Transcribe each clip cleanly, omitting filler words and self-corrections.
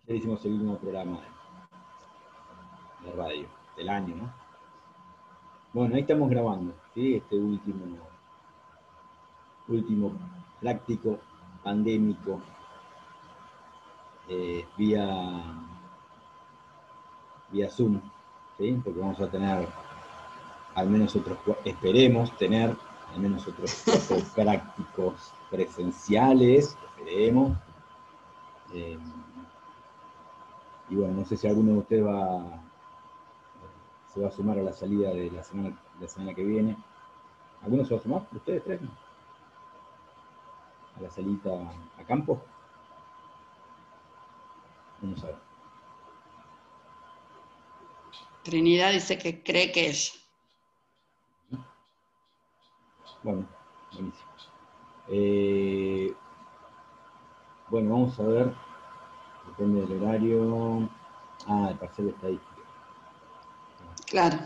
Ya hicimos el último programa de radio del año, ¿no? Bueno, ahí estamos grabando, ¿sí? Este último práctico pandémico vía Zoom, ¿sí? Porque vamos a tener al menos esperemos tener al menos otros 4 prácticos presenciales, esperemos. Y bueno, no sé si alguno de ustedes se va a sumar a la salida de la semana que viene. ¿Alguno se va a sumar? ¿Ustedes tres? ¿A la salita a campo? Vamos a ver. Trinidad dice que cree que es. Bueno, buenísimo. Bueno, vamos a ver. Depende del horario. Ah, el parcial de estadística. Claro.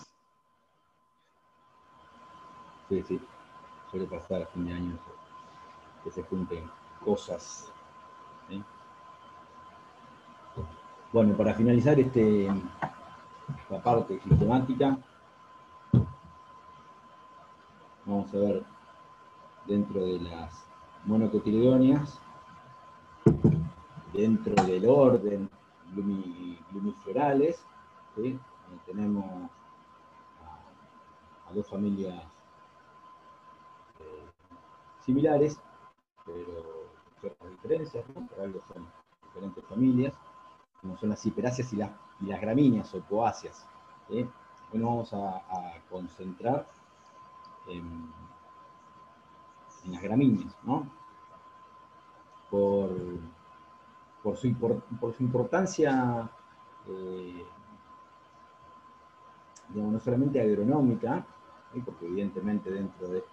Sí, sí. Suele pasar a fin de año que se junten cosas. ¿Sí? Bueno, para finalizar esta parte sistemática, vamos a ver dentro de las monocotiledóneas, dentro del orden glumiflorales, ¿sí? Tenemos a 2 familias similares, pero ciertas diferencias, ¿no? Por algo son diferentes familias, como son las hiperáceas y las gramíneas o poáceas, ¿sí? Hoy nos vamos a concentrar en las gramíneas, ¿no? Por su importancia, digamos, no solamente agronómica, ¿sí? Porque evidentemente dentro de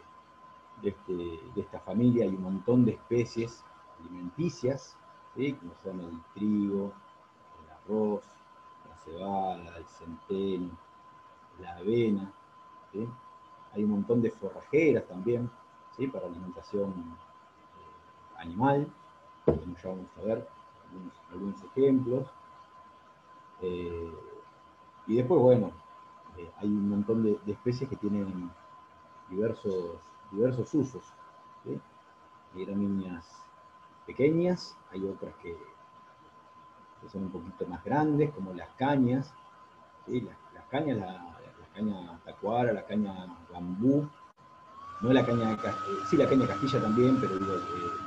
esta familia hay un montón de especies alimenticias, ¿sí? Como son el trigo, el arroz, la cebada, el centeno, la avena, ¿sí? Hay un montón de forrajeras también, ¿sí? Para alimentación animal, como ya vamos a ver algunos ejemplos. Y después, bueno, hay un montón de especies que tienen diversos usos, ¿sí? Hay gramíneas pequeñas, hay otras que son un poquito más grandes, como las cañas, ¿sí? Las cañas, la caña tacuara, la caña bambú, no la caña, sí la caña castilla también, pero digo,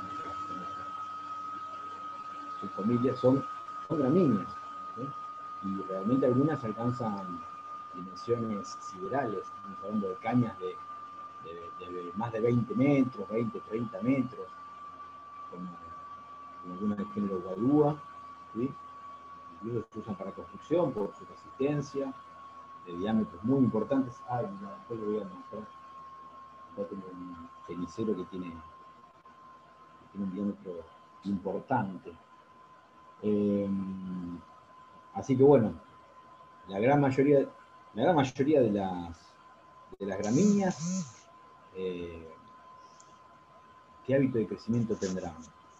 sus familias son gramíneas, ¿sí? Y realmente algunas alcanzan dimensiones siderales, estamos hablando de cañas de más de 20 metros, 20, 30 metros, como algunas del género guadúa, ¿sí? Incluso se usan para construcción por su resistencia, de diámetros muy importantes. Después lo voy a mostrar. Acá tengo un cenicero que tiene un diámetro importante. Así que bueno, la gran mayoría de las gramíneas, ¿qué hábito de crecimiento tendrán?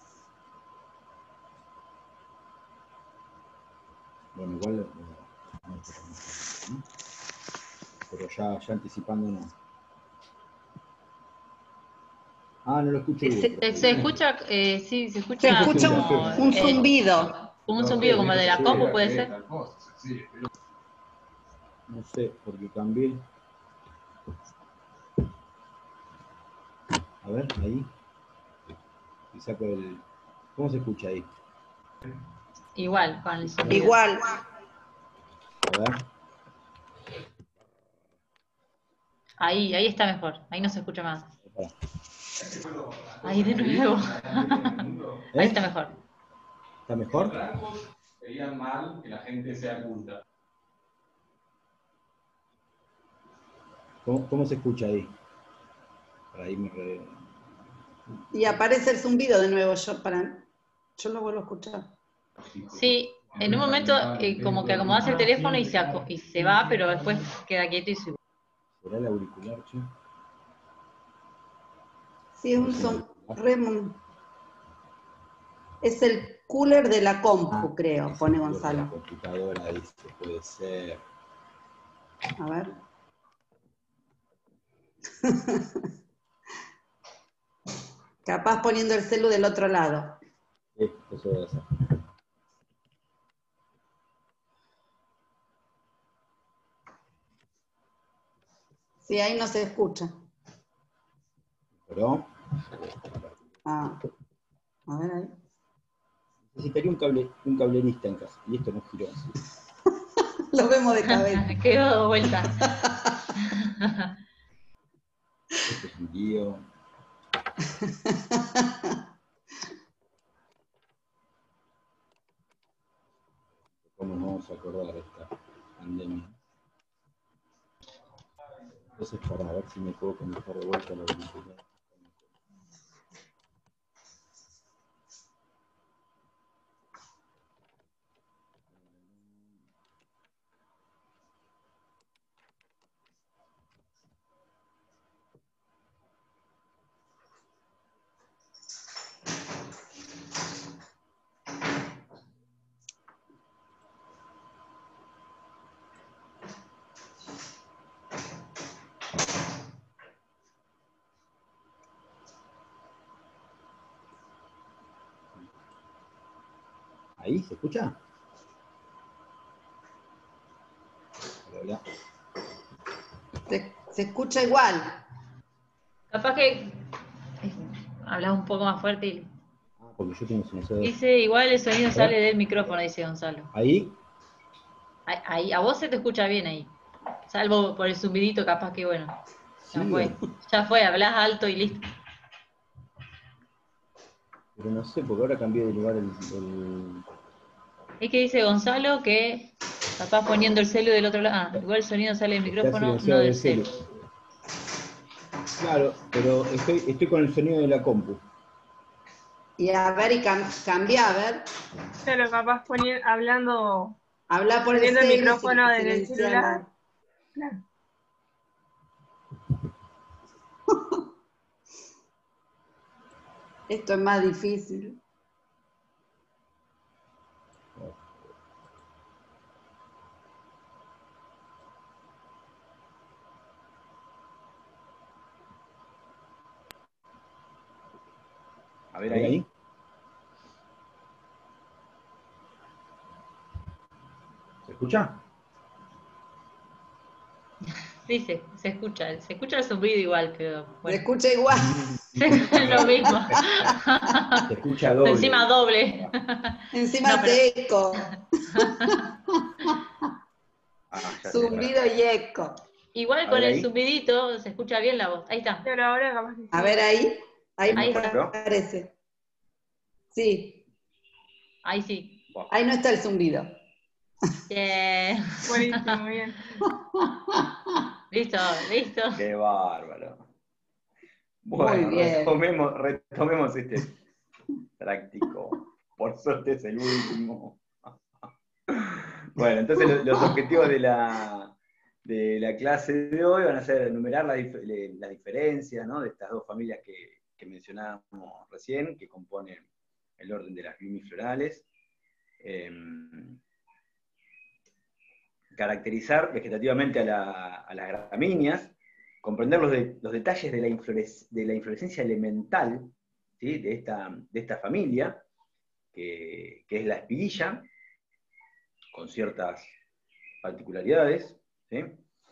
Bueno, igual, pero ya anticipándonos. No lo escucho bien. Se escucha, sí, se escucha. Se escucha como, un zumbido. Como un zumbido, como de la compu, ¿puede ser? No sé, porque cambié. A ver, ahí. Y saco el. ¿Cómo se escucha ahí? Igual, con el zumbido. Igual. A ver. Ahí está mejor. Ahí no se escucha más. Ahí de nuevo. Ahí está mejor. ¿Está mejor? Los blancos veían mal que la gente sea culta. ¿Cómo se escucha ahí? Ahí Y aparece el zumbido de nuevo. Yo lo vuelvo a escuchar. Sí, en un momento como que acomodás el teléfono y se va, pero después queda quieto y se... ¿Será el auricular, che? Sí, es un son. Es cooler de la compu, creo, pone La Gonzalo. computadora dice, puede ser. A ver. Capaz poniendo el celu del otro lado. Sí, eso debe ser. Sí, ahí no se escucha. Pero Ah, a ver ahí. necesitaría un cablerista en casa. Y esto no giró así. Lo vemos de cabeza. Quedó de vuelta. Esto es un lío. ¿Cómo nos vamos a acordar de esta pandemia? Entonces, para ver si me puedo conectar de vuelta a la computadora. ¿Ahí se escucha? Hola. Se escucha igual. Capaz que hablas un poco más fuerte y Ah, porque yo tengo silenciador. dice, igual el sonido sale del micrófono, dice Gonzalo. ¿Ahí? Ahí, a vos se te escucha bien ahí. Salvo por el zumbidito, capaz que bueno. Ya Sí, fue. Ya fue, hablás alto y listo. pero no sé, porque ahora cambié de lugar el... Es que dice Gonzalo que capaz poniendo el celu del otro lado. Ah, igual el sonido sale del Está micrófono, no silenciado del del celu. celu. Claro, pero estoy con el sonido de la compu. Y a ver, y cambia, a ver. Claro, capaz hablando, Habla por el poniendo el celu, micrófono desde el silenciala. celular. Claro. Esto es más difícil. A ver ahí. ¿Se escucha? Sí, se escucha el zumbido igual, pero Se bueno. escucha igual. Es lo mismo. Se escucha doble. Encima doble. Encima No, pero- hace eco. Ah, ya sé. Zumbido y eco. Igual A con ver el ahí. zumbidito se escucha bien la voz. Ahí está. Pero ahora capaz que sí. A ver ahí. Ahí Ahí me está. parece. Sí, Ahí sí. ahí no está el zumbido. Bien. Buenísimo, bien. Listo, listo. Qué bárbaro. Muy Bueno, bien. retomemos este práctico. Por suerte es el último. Bueno, entonces los objetivos de la clase de hoy van a ser enumerar las diferencias, ¿no?, de estas dos familias que mencionábamos recién, que componen el orden de las glumiflorales. Caracterizar vegetativamente a las gramíneas, comprender los detalles de la inflorescencia elemental, ¿sí?, de esta familia, que es la espiguilla, con ciertas particularidades, ¿sí?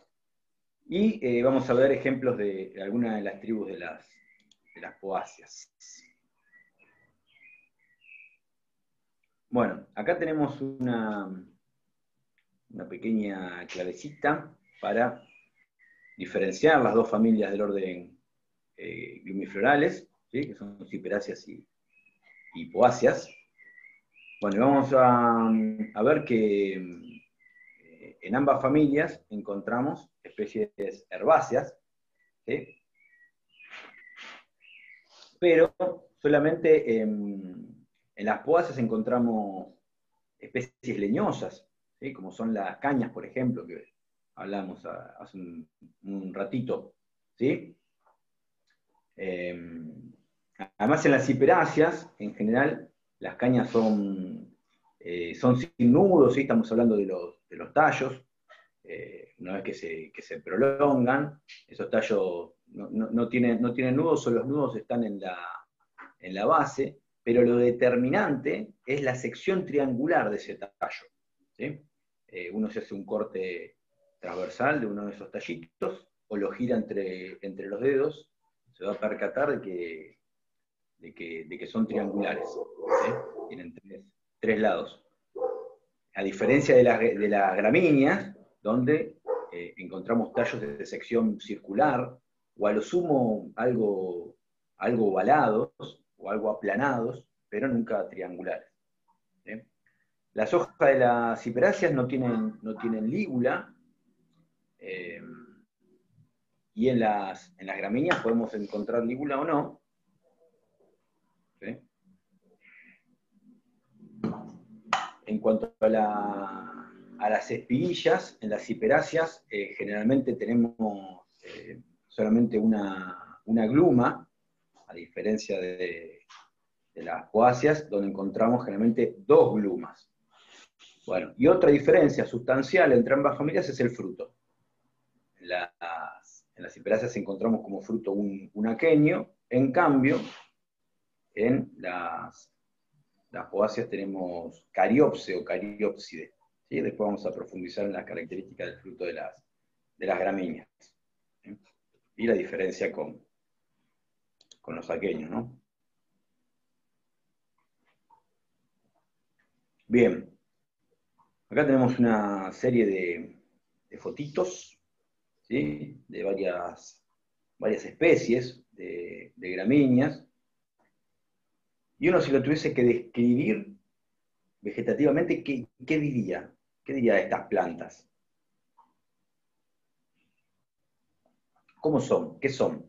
Y vamos a ver ejemplos de algunas de las tribus de las poáceas. Bueno, acá tenemos una pequeña clavecita para diferenciar las dos familias del orden glumiflorales, ¿sí?, que son ciperáceas y poáceas. Bueno, y vamos a ver que en ambas familias encontramos especies herbáceas, ¿sí?, pero solamente en las poáceas encontramos especies leñosas, ¿sí?, como son las cañas, por ejemplo, que hablamos hace un ratito, ¿sí? Además, en las ciperáceas, en general, las cañas son sin nudos, ¿sí? Estamos hablando de los tallos. Una vez que se prolongan, esos tallos no tienen nudos, o los nudos están en la base, pero lo determinante es la sección triangular de ese tallo, ¿sí? Uno se hace un corte transversal de uno de esos tallitos, o lo gira entre los dedos, se va a percatar de que son triangulares, ¿sí? Tienen tres lados. A diferencia de las gramíneas, donde encontramos tallos de sección circular, o a lo sumo algo ovalados, o algo aplanados, pero nunca triangulares, ¿sí? Las hojas de las ciperáceas no tienen lígula, y en las gramíneas podemos encontrar lígula o no, ¿sí? En cuanto a las espiguillas, en las ciperáceas generalmente tenemos solamente una gluma, a diferencia de las poáceas, donde encontramos generalmente 2 glumas. Bueno, y otra diferencia sustancial entre ambas familias es el fruto. En las ciperáceas encontramos como fruto un aquenio, en cambio, en las poáceas tenemos cariopse o cariópside, ¿sí? Después vamos a profundizar en las características del fruto de las gramíneas, ¿sí? Y la diferencia con los aquenios, ¿no? Bien, acá tenemos una serie de fotitos, ¿sí? De varias especies de gramíneas, y uno, si lo tuviese que describir vegetativamente, ¿qué diría? ¿Qué diría de estas plantas? ¿Cómo son? ¿Qué son?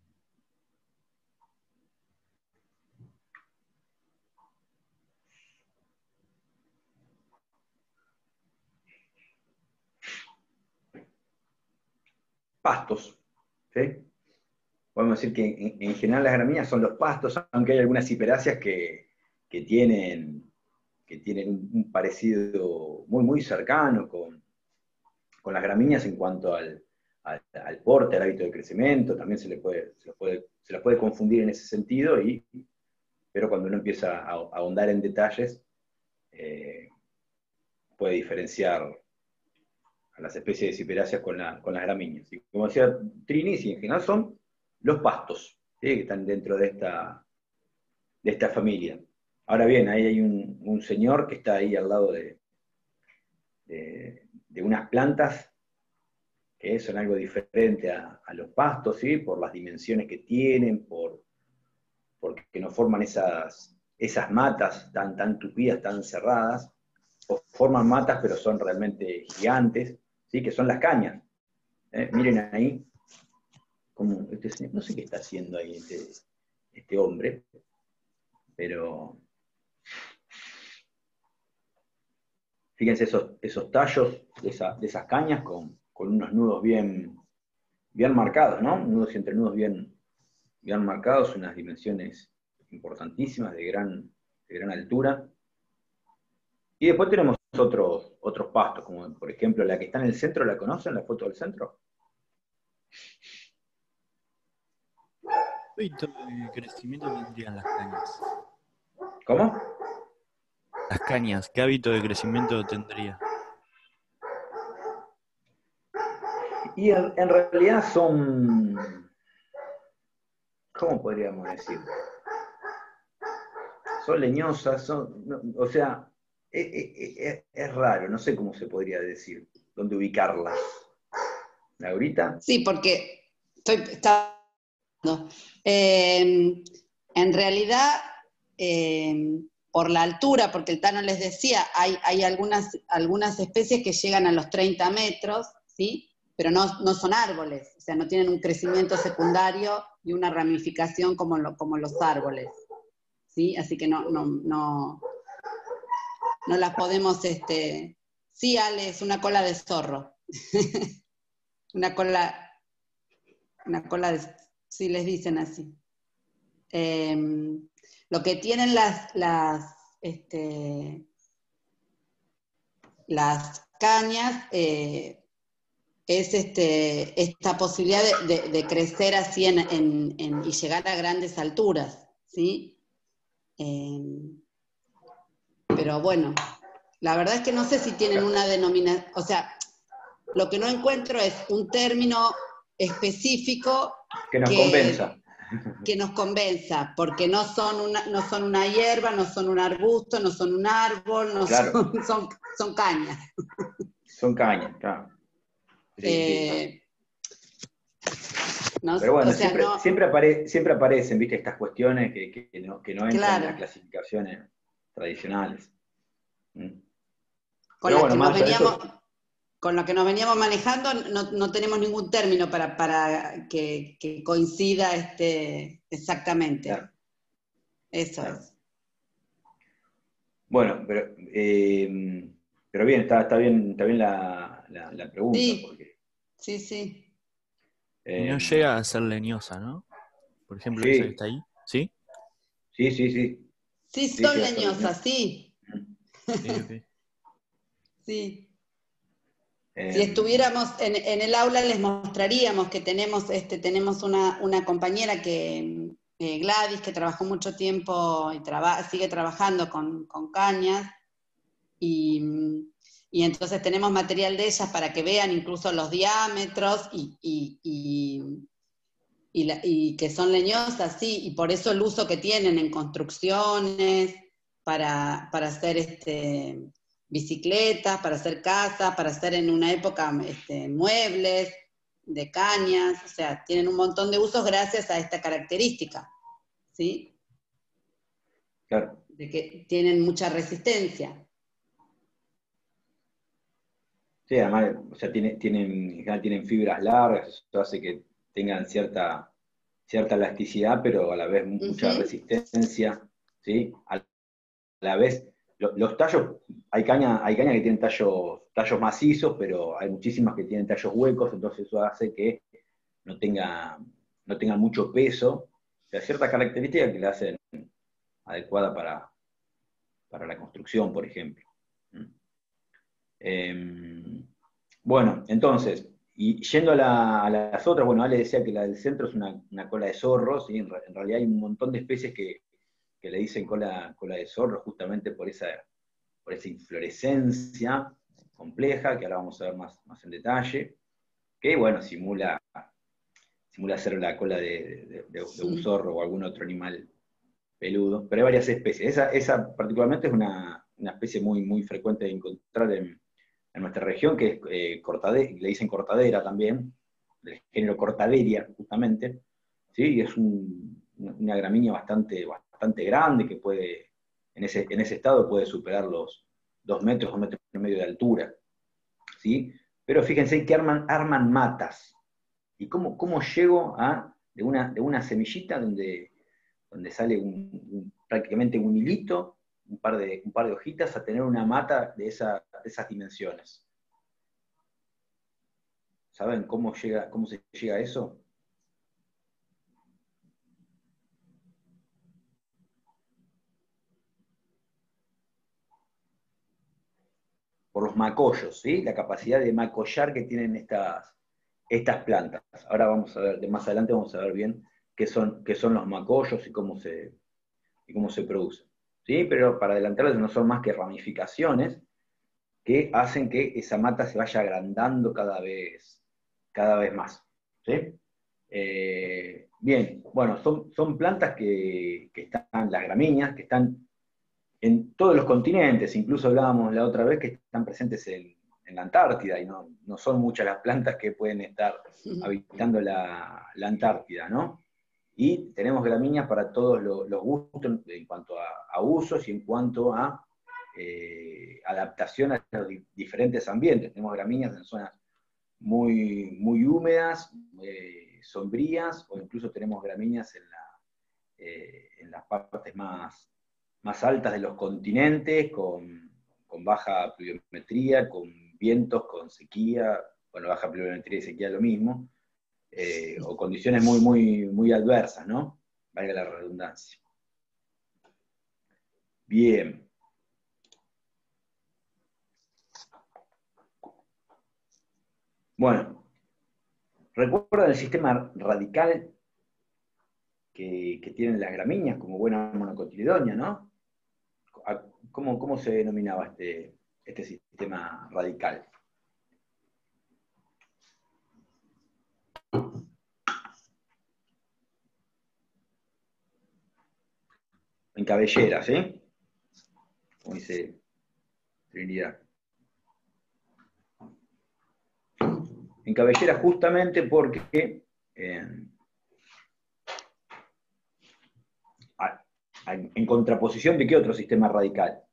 Pastos, ¿sí? Podemos decir que en general las gramíneas son los pastos, aunque hay algunas ciperáceas que tienen un parecido muy, muy cercano con las gramíneas en cuanto al porte, al hábito de crecimiento. También se las puede confundir en ese sentido, pero cuando uno empieza a ahondar en detalles, puede diferenciar a las especies de ciperáceas con las gramíneas. Y como decía Trini, en general son los pastos, ¿sí? Que están dentro de esta familia. Ahora bien, ahí hay un señor que está ahí al lado de unas plantas que son algo diferente a los pastos, ¿sí? Por las dimensiones que tienen, porque no forman esas matas tan tupidas, tan cerradas, o forman matas pero son realmente gigantes, ¿sí? Que son las cañas. Miren ahí, como no sé qué está haciendo ahí este hombre, pero fíjense esos tallos de esas cañas con unos nudos bien marcados, ¿no? Nudos y entrenudos bien marcados, unas dimensiones importantísimas, de gran altura. Y después tenemos otros pastos, como por ejemplo la que está en el centro, ¿la conocen, la foto del centro? ¿Qué hábito de crecimiento tendrían las cañas? ¿Cómo? Las cañas, ¿qué hábito de crecimiento tendría? Y en realidad son, ¿cómo podríamos decir? Son leñosas, o sea, es raro, no sé cómo se podría decir, dónde ubicarlas. ¿Laurita? Sí, porque en realidad, por la altura, porque el Tano les decía, hay algunas especies que llegan a los 30 metros, ¿sí? Pero no son árboles, o sea, no tienen un crecimiento secundario y una ramificación como los árboles, ¿sí? Así que no las podemos, sí, Ale, es una cola de zorro. Una cola de, sí les dicen así. Lo que tienen las las cañas, es esta posibilidad de crecer así y llegar a grandes alturas, ¿sí? Pero bueno, la verdad es que no sé si tienen una denominación, o sea, lo que no encuentro es un término específico Que nos convenza. que nos convenza, porque no son una hierba, no son un arbusto, no son un árbol, no Claro. son cañas. Son cañas, claro. Sí. No, Pero bueno, o sea, siempre aparecen, ¿viste? Estas cuestiones que no entran claro, en las clasificaciones tradicionales. Con Pero las bueno, que más allá de eso, con lo que nos veníamos manejando, no tenemos ningún término para que coincida exactamente. claro, Eso claro. es. Bueno, pero bien, está bien la pregunta, Sí, porque sí, sí. Y no llega a ser leñosa, ¿no? Por ejemplo, esa que sí, está ahí. ¿Sí? Sí, sí, son llega a ser leñosas, leñosa. sí. Ok, ok. Sí. Si Eh, estuviéramos en el aula les mostraríamos que tenemos una compañera Gladys, que trabajó mucho tiempo y sigue trabajando con cañas, y entonces tenemos material de ellas para que vean incluso los diámetros y que son leñosas, sí, y por eso el uso que tienen en construcciones, para hacer bicicletas, para hacer casas, para hacer en una época muebles de cañas, o sea, tienen un montón de usos gracias a esta característica, ¿sí? claro. De que tienen mucha resistencia. Sí, además, o sea, en general tienen fibras largas, eso hace que tengan cierta elasticidad, pero a la vez mucha Ujú. resistencia, ¿sí? A la vez, los tallos, hay cañas que tienen tallos macizos, pero hay muchísimas que tienen tallos huecos, entonces eso hace que no tengan mucho peso, o sea, ciertas características que la hacen adecuada para la construcción, por ejemplo. Bueno, entonces, y yendo a las otras, bueno, Ale decía que la del centro es una cola de zorro, ¿sí? En realidad hay un montón de especies que le dicen cola de zorro justamente por esa inflorescencia compleja, que ahora vamos a ver más en detalle, que bueno, simula ser la cola de un zorro o algún otro animal peludo, pero hay varias especies. Esa particularmente es una especie muy frecuente de encontrar en nuestra región, que es le dicen cortadera también, del género Cortaderia, justamente, ¿sí? Y es una gramínea bastante grande, que en ese estado puede superar los 2 metros, 2,5 metros de altura, ¿sí? Pero fíjense que arman matas. ¿Y cómo llego de una semillita donde sale prácticamente un hilito, un par de hojitas, a tener una mata de esas dimensiones? ¿Saben cómo se llega a eso? Por los macollos, ¿sí? La capacidad de macollar que tienen estas plantas. Ahora vamos a ver, más adelante vamos a ver bien qué son los macollos y cómo se producen. ¿Sí? Pero para adelantarles, no son más que ramificaciones que hacen que esa mata se vaya agrandando cada vez más. ¿Sí? Bien, bueno, son plantas que están, las gramíneas, que están en todos los continentes, incluso hablábamos la otra vez que están presentes en la Antártida, y no son muchas las plantas que pueden estar habitando la Antártida, ¿no? Y tenemos gramíneas para todos los gustos en cuanto a usos y en cuanto a adaptación a los diferentes ambientes. Tenemos gramíneas en zonas muy húmedas, sombrías, o incluso tenemos gramíneas en las partes más altas de los continentes, con baja pluviometría, con vientos, con sequía, bueno, baja pluviometría y sequía es lo mismo, o condiciones muy adversas, ¿no? Valga la redundancia. Bien, Bueno, recuerda el sistema radical que tienen las gramíneas como buena monocotiledonia, ¿no? ¿Cómo se denominaba este sistema radical? En cabellera, ¿sí? Como dice Trinidad. En cabellera justamente porque en contraposición de qué otro sistema radical.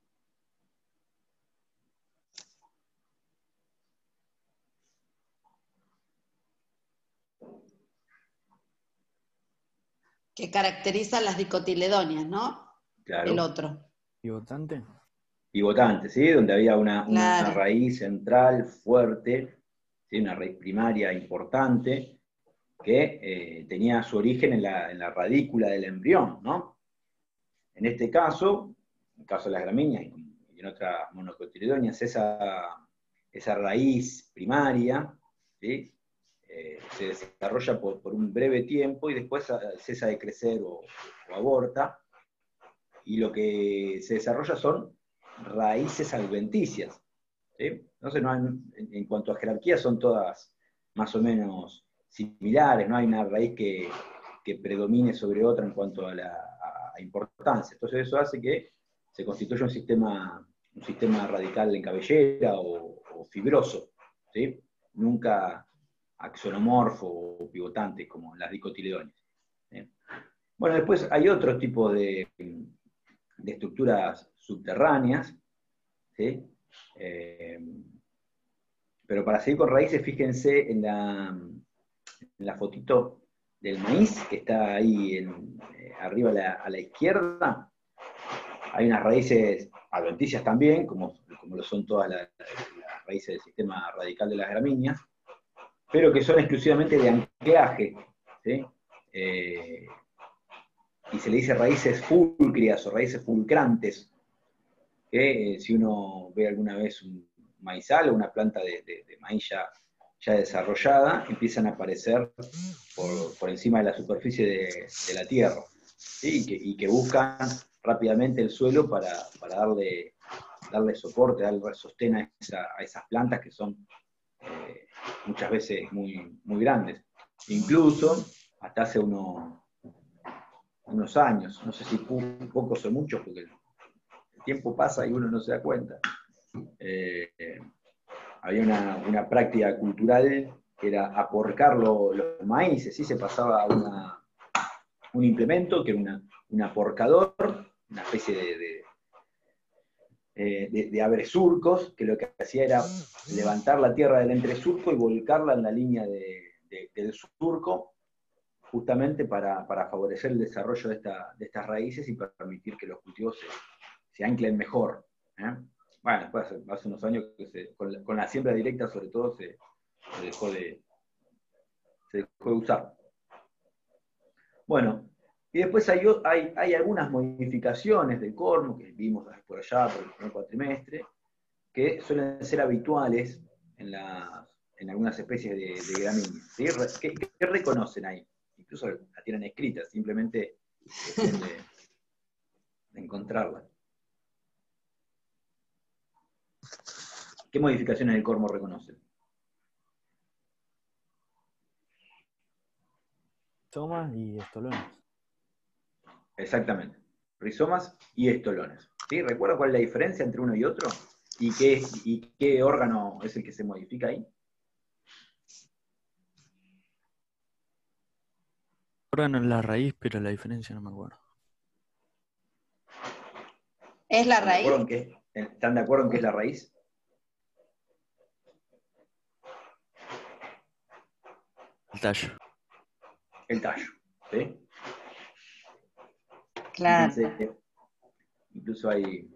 Que caracteriza las dicotiledonias, ¿no? Claro. El otro. ¿Pivotante? Pivotante, ¿sí? Donde había una Claro. raíz central fuerte, ¿sí? Una raíz primaria importante, que tenía su origen en la radícula del embrión, ¿no? En este caso, en el caso de las gramíneas y en otras monocotiledonias, esa raíz primaria, ¿sí? Se desarrolla por un breve tiempo y después cesa de crecer o aborta, y lo que se desarrolla son raíces adventicias, ¿sí? Entonces, en cuanto a jerarquía, son todas más o menos similares, no hay una raíz que predomine sobre otra en cuanto a importancia. Entonces eso hace que se constituya un sistema radical en cabellera o fibroso, ¿sí? Nunca axonomorfo o pivotante como las dicotiledonias. Bueno, después hay otro tipo de estructuras subterráneas, ¿sí? Pero para seguir con raíces, fíjense en la fotito del maíz, que está ahí arriba a la izquierda. Hay unas raíces adventicias también, como lo son todas las raíces del sistema radical de las gramíneas, pero que son exclusivamente de anclaje, ¿sí? Y se le dice raíces fulcrias o raíces fulcrantes, que si uno ve alguna vez un maizal o una planta de maíz ya desarrollada, empiezan a aparecer por encima de la superficie de la tierra, ¿sí? y que buscan rápidamente el suelo para darle soporte, darle sostén a esas plantas que son muchas veces muy, muy grandes. Incluso, hasta hace unos años, no sé si pocos o muchos, porque el tiempo pasa y uno no se da cuenta, había una práctica cultural que era aporcar los maíces, ¿sí? Se pasaba un implemento que era un aporcador, una especie de abresurcos, que lo que hacía era levantar la tierra del entresurco y volcarla en la línea del surco, justamente para favorecer el desarrollo de estas raíces y permitir que los cultivos se anclen mejor. Bueno, después hace unos años que con la siembra directa sobre todo se dejó de usar. Bueno, y después hay algunas modificaciones del cormo que vimos por allá, por el primer cuatrimestre, que suelen ser habituales en algunas especies de gramíneas, ¿sí? ¿Qué reconocen ahí? Incluso la tienen escrita, simplemente es cuestión de encontrarla. ¿Qué modificaciones del cormo reconocen? Rizomas y estolones. Exactamente. Rizomas y estolones. ¿Sí? ¿Recuerda cuál es la diferencia entre uno y otro? ¿Y qué órgano es el que se modifica ahí? Órgano en la raíz, pero la diferencia no me acuerdo. ¿Es la raíz? ¿Están de acuerdo en qué es la raíz? El tallo. El tallo, ¿sí? Claro. Fíjense, incluso hay...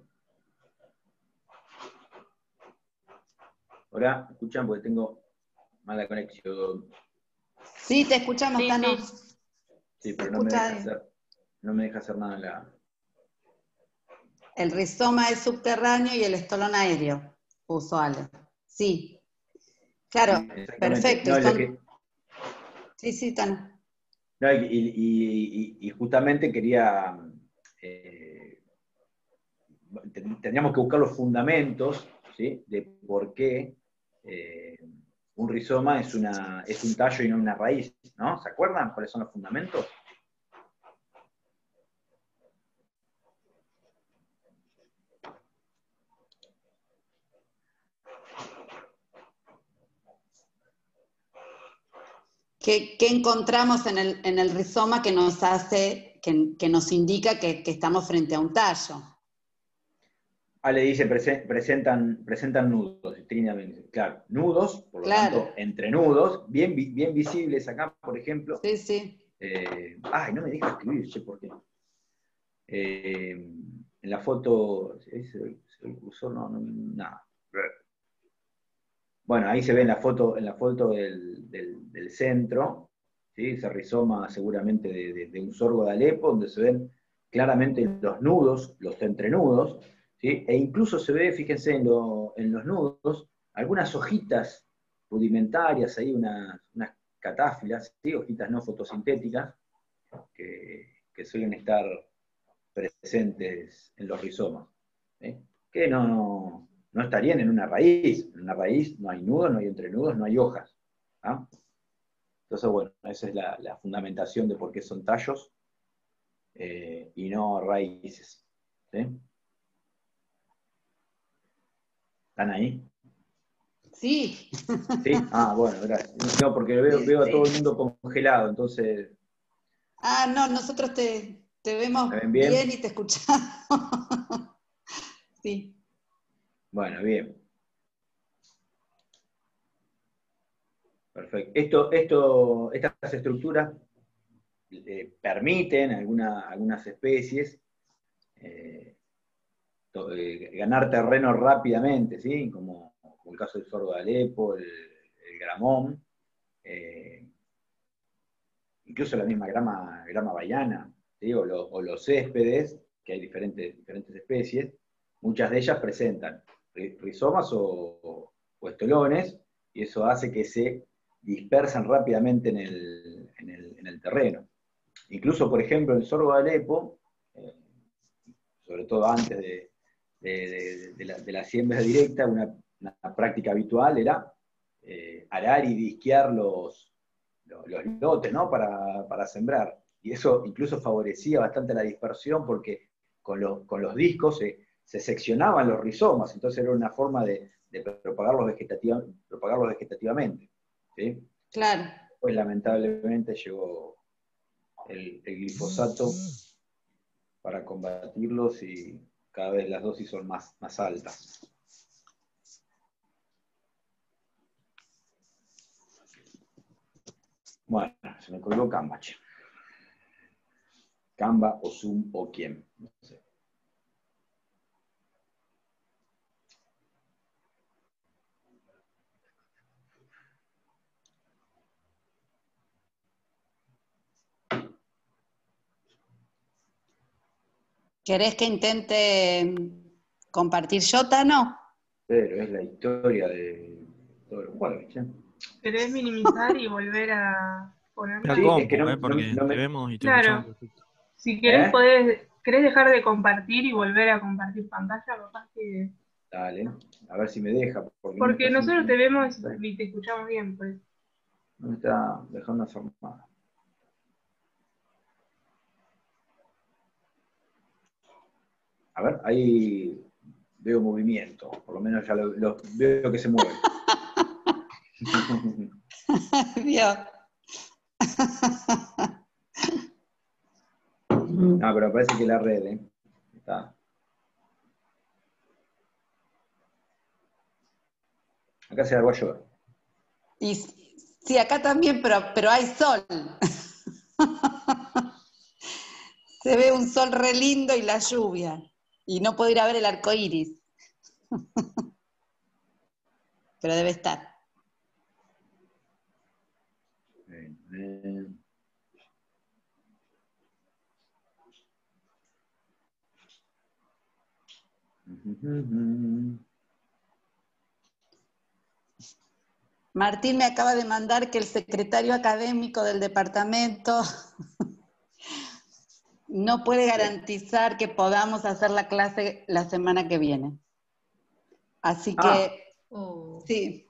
Ahora, escuchan porque tengo mala conexión. Sí, te escuchamos, Sí, Tano. sí. Sí, pero Se no me deja hacer nada en la... El rizoma es subterráneo y el estolón aéreo, puso Ale. Sí. Claro, Exactamente. perfecto. No, y lo son- que- Sí, Tano. no, y justamente quería, tendríamos que buscar los fundamentos, ¿sí? De por qué un rizoma es un tallo y no una raíz, ¿no? ¿Se acuerdan cuáles son los fundamentos? ¿Qué encontramos en el rizoma que nos hace, que nos indica que estamos frente a un tallo? Le dice, presentan nudos, Trina me dice, claro, nudos, por lo Claro. tanto, entrenudos, bien visibles acá, por ejemplo. Sí, sí. No me deja escribir, che, ¿por qué? En la foto, ¿se usó? No, nada. Bueno, ahí se ve en la foto del centro, ¿sí? Ese rizoma seguramente de un sorgo de Alepo, donde se ven claramente los nudos, los entrenudos, ¿sí? E incluso se ve, fíjense en los nudos, algunas hojitas rudimentarias, ahí unas catáfilas, ¿sí? Hojitas no fotosintéticas, que suelen estar presentes en los rizomas, ¿sí? Que no estarían en una raíz. En una raíz no hay nudos, no hay entrenudos, no hay hojas. ¿Ah? Entonces, bueno, esa es la fundamentación de por qué son tallos y no raíces. ¿Sí? ¿Están ahí? Sí. ¿Sí? Bueno, gracias. No, porque veo a todo el mundo congelado, entonces, No, nosotros te vemos ¿me ven bien bien? y te escuchamos. Sí. Bueno, bien. Perfecto. Estas estructuras permiten algunas especies ganar terreno rápidamente, ¿sí? Como el caso del sorgo de Alepo, el gramón, incluso la misma grama bahiana, ¿sí? O los céspedes, que hay diferentes especies, muchas de ellas presentan rizomas o estolones, y eso hace que se dispersan rápidamente en el terreno. Incluso, por ejemplo, el sorgo de Alepo, sobre todo antes de la siembra directa, una práctica habitual era arar y disquear los lotes, ¿no? Para sembrar. Y eso incluso favorecía bastante la dispersión porque con los discos se seccionaban los rizomas, entonces era una forma de propagarlos vegetativamente. ¿Sí? Claro. Pues lamentablemente llegó el glifosato para combatirlos y cada vez las dosis son más altas. Bueno, se me colgó Canva, che. Canva o Zoom o quién, no sé. ¿Querés que intente compartir yo, Tano? Pero es la historia de todos los juegos, che. ¿Querés minimizar y volver a La Sí, ponerla? es que compu, porque no te me... vemos y te escuchamos Claro. perfecto. Si querés, ¿Eh? ¿querés dejar de compartir y volver a compartir pantalla? Capaz que... Dale, a ver si me deja, porque no me está Porque haciendo... nosotros te vemos y te escuchamos bien, pues. No me está dejando hacer nada. A ver, ahí veo movimiento, por lo menos ya lo veo que se mueve. Dios. No, pero parece que la red, está. Acá se largó a llover. Y sí, acá también, pero hay sol. Se ve un sol re lindo y la lluvia. Y no puedo ir a ver el arco iris. Pero debe estar. Martín me acaba de mandar que el secretario académico del departamento no puede garantizar que podamos hacer la clase la semana que viene. Así que, sí,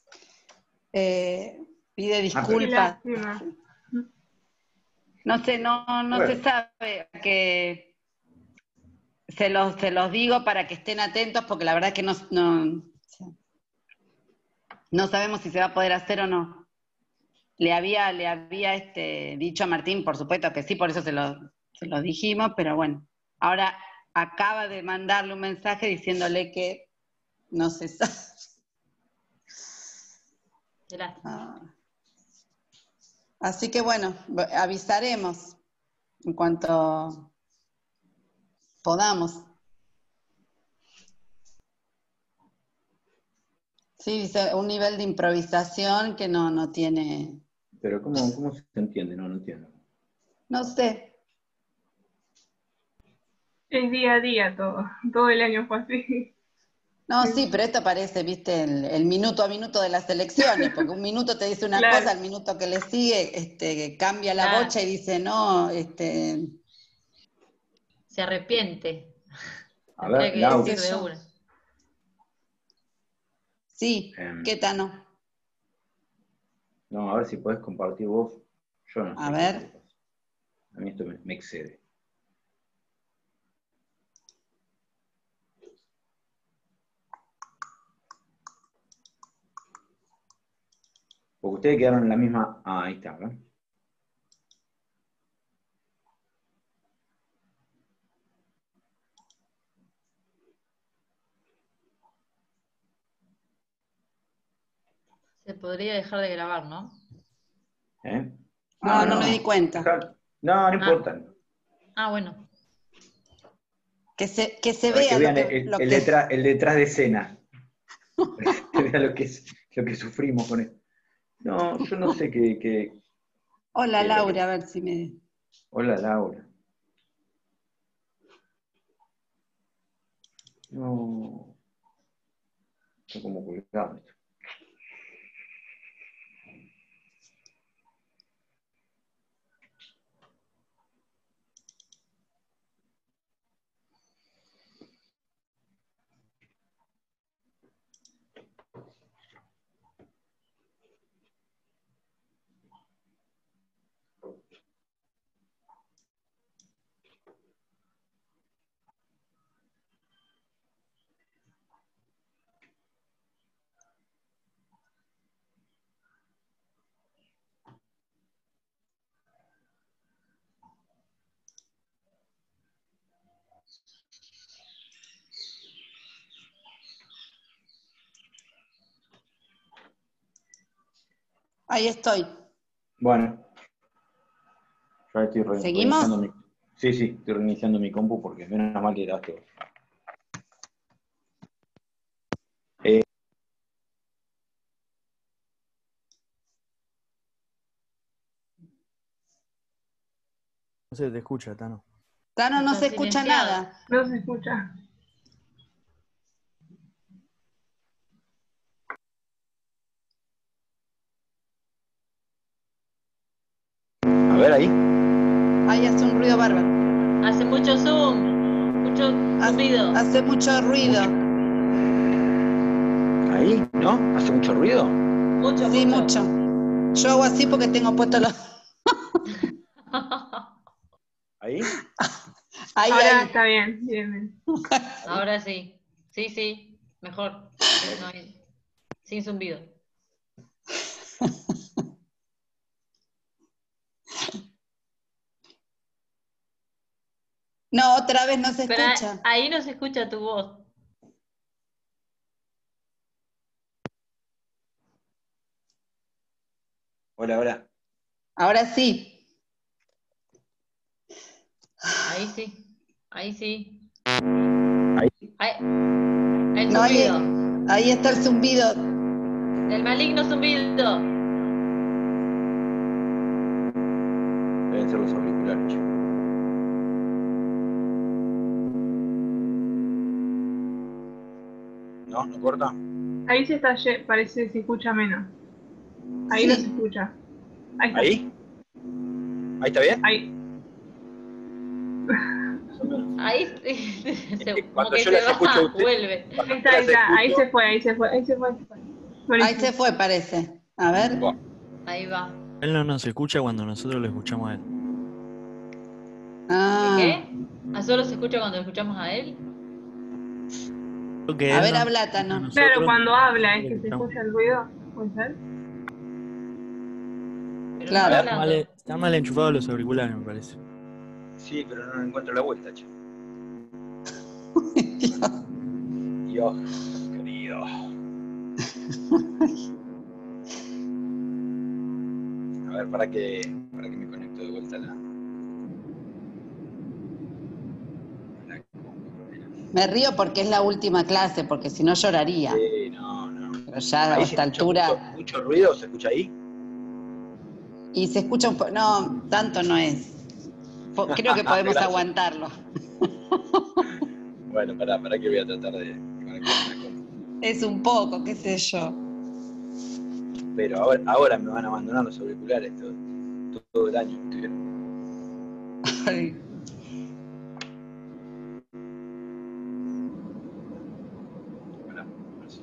pide disculpas. Qué lástima. No sé, no Bueno. se sabe, que se los digo para que estén atentos, porque la verdad es que no sabemos si se va a poder hacer o no. Le había dicho a Martín, por supuesto que sí, por eso se lo dijimos, pero bueno, ahora acaba de mandarle un mensaje diciéndole que no se sabe. Así que bueno, avisaremos en cuanto podamos. Sí, dice un nivel de improvisación que no tiene. Pero ¿cómo se entiende? No entiendo. No sé. Es día a día todo el año fue así. No, sí, pero esto parece, viste, el minuto a minuto de las elecciones, porque un minuto te dice una Claro. cosa, al minuto que le sigue, cambia la Claro. bocha y dice no, Se arrepiente. A Tendría ver, que Lau. decir de una. sí, ¿qué Tano? No, a ver si podés compartir vos. Yo no sé. A ver. A mí esto me excede. Porque ustedes quedaron en la misma. Ah, ahí está, ¿verdad? Se podría dejar de grabar, ¿no? ¿Eh? No me di cuenta. No importa. Bueno. Que se Para vea que vean lo que... el detrás de escena. Que vean lo que sufrimos con esto. No, yo no sé qué. Hola qué es lo Laura, que- a ver si me... Hola, Laura. No. Está como colgado esto. Ahí estoy. Bueno. Ya estoy ¿Seguimos? reiniciando mi. Sí, estoy reiniciando mi compu porque menos mal que grabaste vos. No se te escucha, Tano. Tano, no Está se escucha silenciado. nada. No se escucha. A ver ahí. Ahí hace un ruido bárbaro. Hace mucho zoom, mucho zumbido. Hace mucho ruido. Ahí, ¿no? ¿Hace mucho ruido? Mucho. Sí, mucho. Yo hago así porque tengo puesto los... Ahí. Ahora Ahí. está bien, bien. Ahora sí. Sí, mejor. No, sin zumbido. No, otra vez no se Pero escucha. ahí no se escucha tu voz. Hola. Ahora sí. Ahí sí. Ahí. El No, zumbido. ahí está el zumbido. El maligno zumbido. Deben ser los auriculares. chicos. ¿No? ¿No corta? Ahí se está, parece que se escucha menos. Ahí no Sí. se escucha. Ahí está. ¿Ahí? ¿Ahí está bien? Ahí. Ahí como Cuando que yo se las escucho a va, usted, vuelve. cuando Ahí yo está, ahí las está. Ahí escucho, se fue, ahí se fue, ahí se fue. Ahí Buenísimo. se fue, parece. A ver. bueno, Ahí va. Él no nos escucha cuando nosotros lo escuchamos a él. Ah. ¿Qué? ¿A solo se escucha cuando escuchamos a él? Creo que A él ver, no nos habla, escucha a Tano. nosotros, Claro, cuando habla es nosotros que lo se escuchamos. escucha el ruido. ¿Puede ser? Pero no Claro. está hablando. Están mal enchufados los auriculares, me parece. sí, pero no encuentro la vuelta, che. Dios, querido. A ver, para que me conecto de vuelta a la Me río porque es la última clase, porque si no lloraría. Sí, no. Pero ya a Ahí se esta escucha altura. mucho ruido, ¿se escucha ahí? Y se escucha un poco. No, tanto no es. Creo que podemos Gracias. aguantarlo. Bueno, para que voy a tratar de conectarme con. Es un poco, qué sé yo. Pero ahora me van a abandonar los auriculares todo el año. Ay. Bueno, así.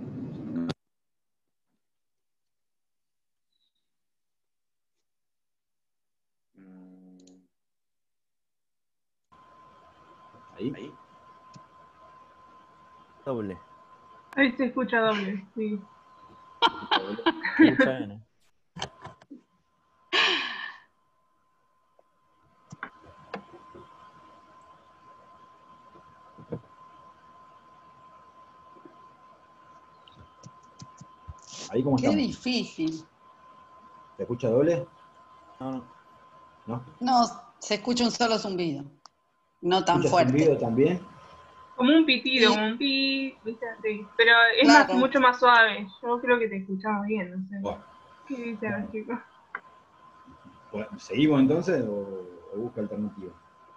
Ahí. Doble. Ahí se escucha doble, sí. Se escucha bien, ¿eh? Ahí cómo Qué estamos. difícil. ¿Se escucha doble? No, ¿No? No, se escucha un solo zumbido. No tan ¿Escucha fuerte. zumbido también? Como un pitido, Sí. como un pi, ¿viste? Así. Pero es Claro. mucho más suave. Yo creo que te escuchamos bien, no sé. Bueno, ¿Qué dicen los chicos? bueno, ¿seguimos entonces o busca alternativa?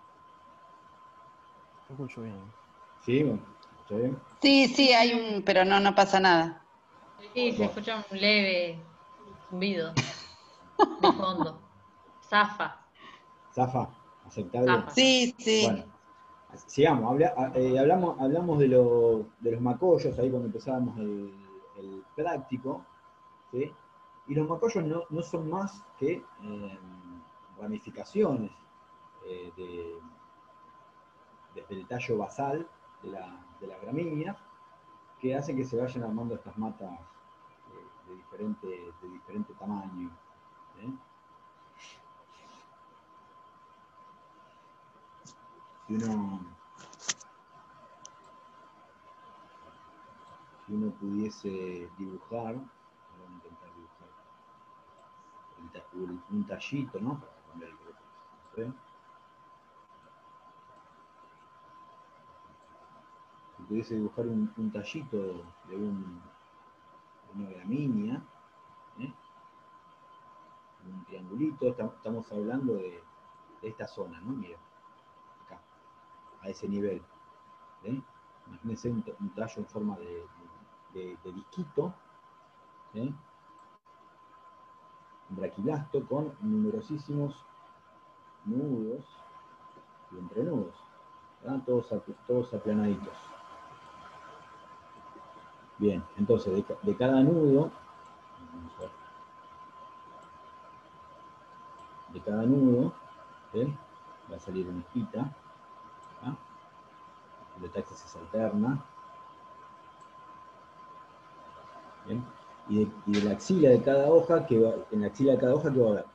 se escucho bien. ¿Sí? Bueno, ¿está bien? Sí, hay un, pero no pasa nada. Sí, se Bueno. escucha un leve zumbido de fondo. Zafa. ¿Zafa? ¿Aceptable? Zafa. Sí. Bueno, sigamos. Hablamos de los macollos ahí cuando empezábamos el práctico, ¿sí? Y los macollos no son más que ramificaciones desde el tallo basal de la gramínea que hacen que se vayan armando estas matas de diferente tamaño. ¿Sí? Si uno pudiese dibujar, vamos a intentar dibujar un tallito, ¿no? Para cambiar el color. ¿Sí? Si pudiese dibujar un tallito de una gramínea, ¿eh? Un triangulito, estamos hablando de esta zona, ¿no? Mira, acá, a ese nivel. ¿Sí? Imagínense un tallo en forma de disquito, ¿sí? Un braquilasto con numerosísimos nudos y entrenudos, ¿verdad? Todos aplanaditos. Bien, entonces de cada nudo, ¿sí? Va a salir una hojita, ¿ah? El taxis se alterna. Bien. Y de la axila de cada hoja, en la axila de cada hoja, ¿qué va a haber?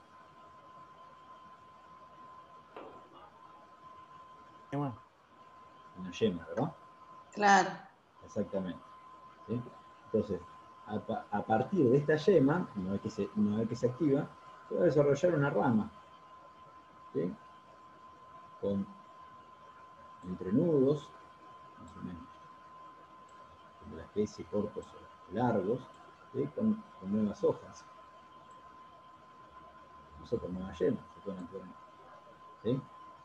¿Qué más? Una yema, ¿verdad? Claro. Exactamente. ¿Sí? Entonces, a partir de esta yema, una vez que se activa, se va a desarrollar una rama, ¿sí? Con entrenudos, más o menos, de la especie cortos o largos, ¿sí? Con nuevas hojas, incluso con nuevas yemas, se pueden poner, ¿sí?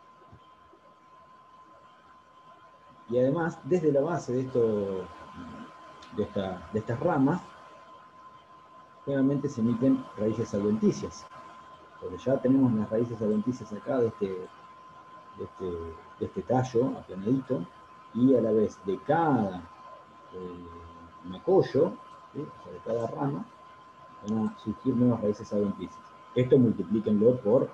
Y además, desde la base de estas ramas, generalmente se emiten raíces adventicias, porque ya tenemos las raíces adventicias acá de este tallo aplanadito, y a la vez de cada macollo, ¿sí? O sea, de cada rama, van a surgir nuevas raíces adventicias. Esto multiplíquenlo por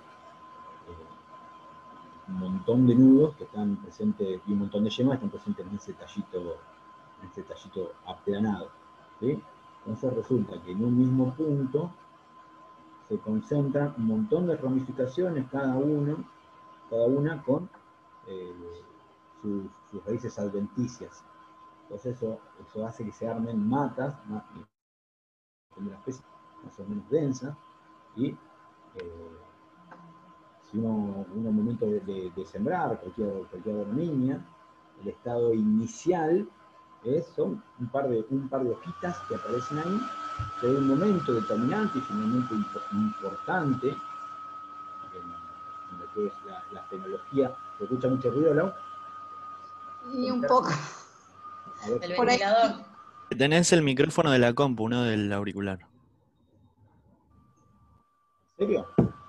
un montón de nudos que están presentes, y un montón de yemas que están presentes en este tallito aplanado, ¿sí? Entonces resulta que en un mismo punto se concentran un montón de ramificaciones, cada una con sus raíces adventicias. Entonces eso hace que se armen matas, como una especie más o menos densa, y si uno en un momento de sembrar cualquier niña, el estado inicial son un par de hojitas que aparecen ahí, que hay un momento determinante y finalmente importante en lo que es la fenología. ¿Se escucha mucho ruido, Lau? Y un poco. A ver, El Por ahí. ventilador. Tenés el micrófono de la compu, no del auricular. ¿en serio?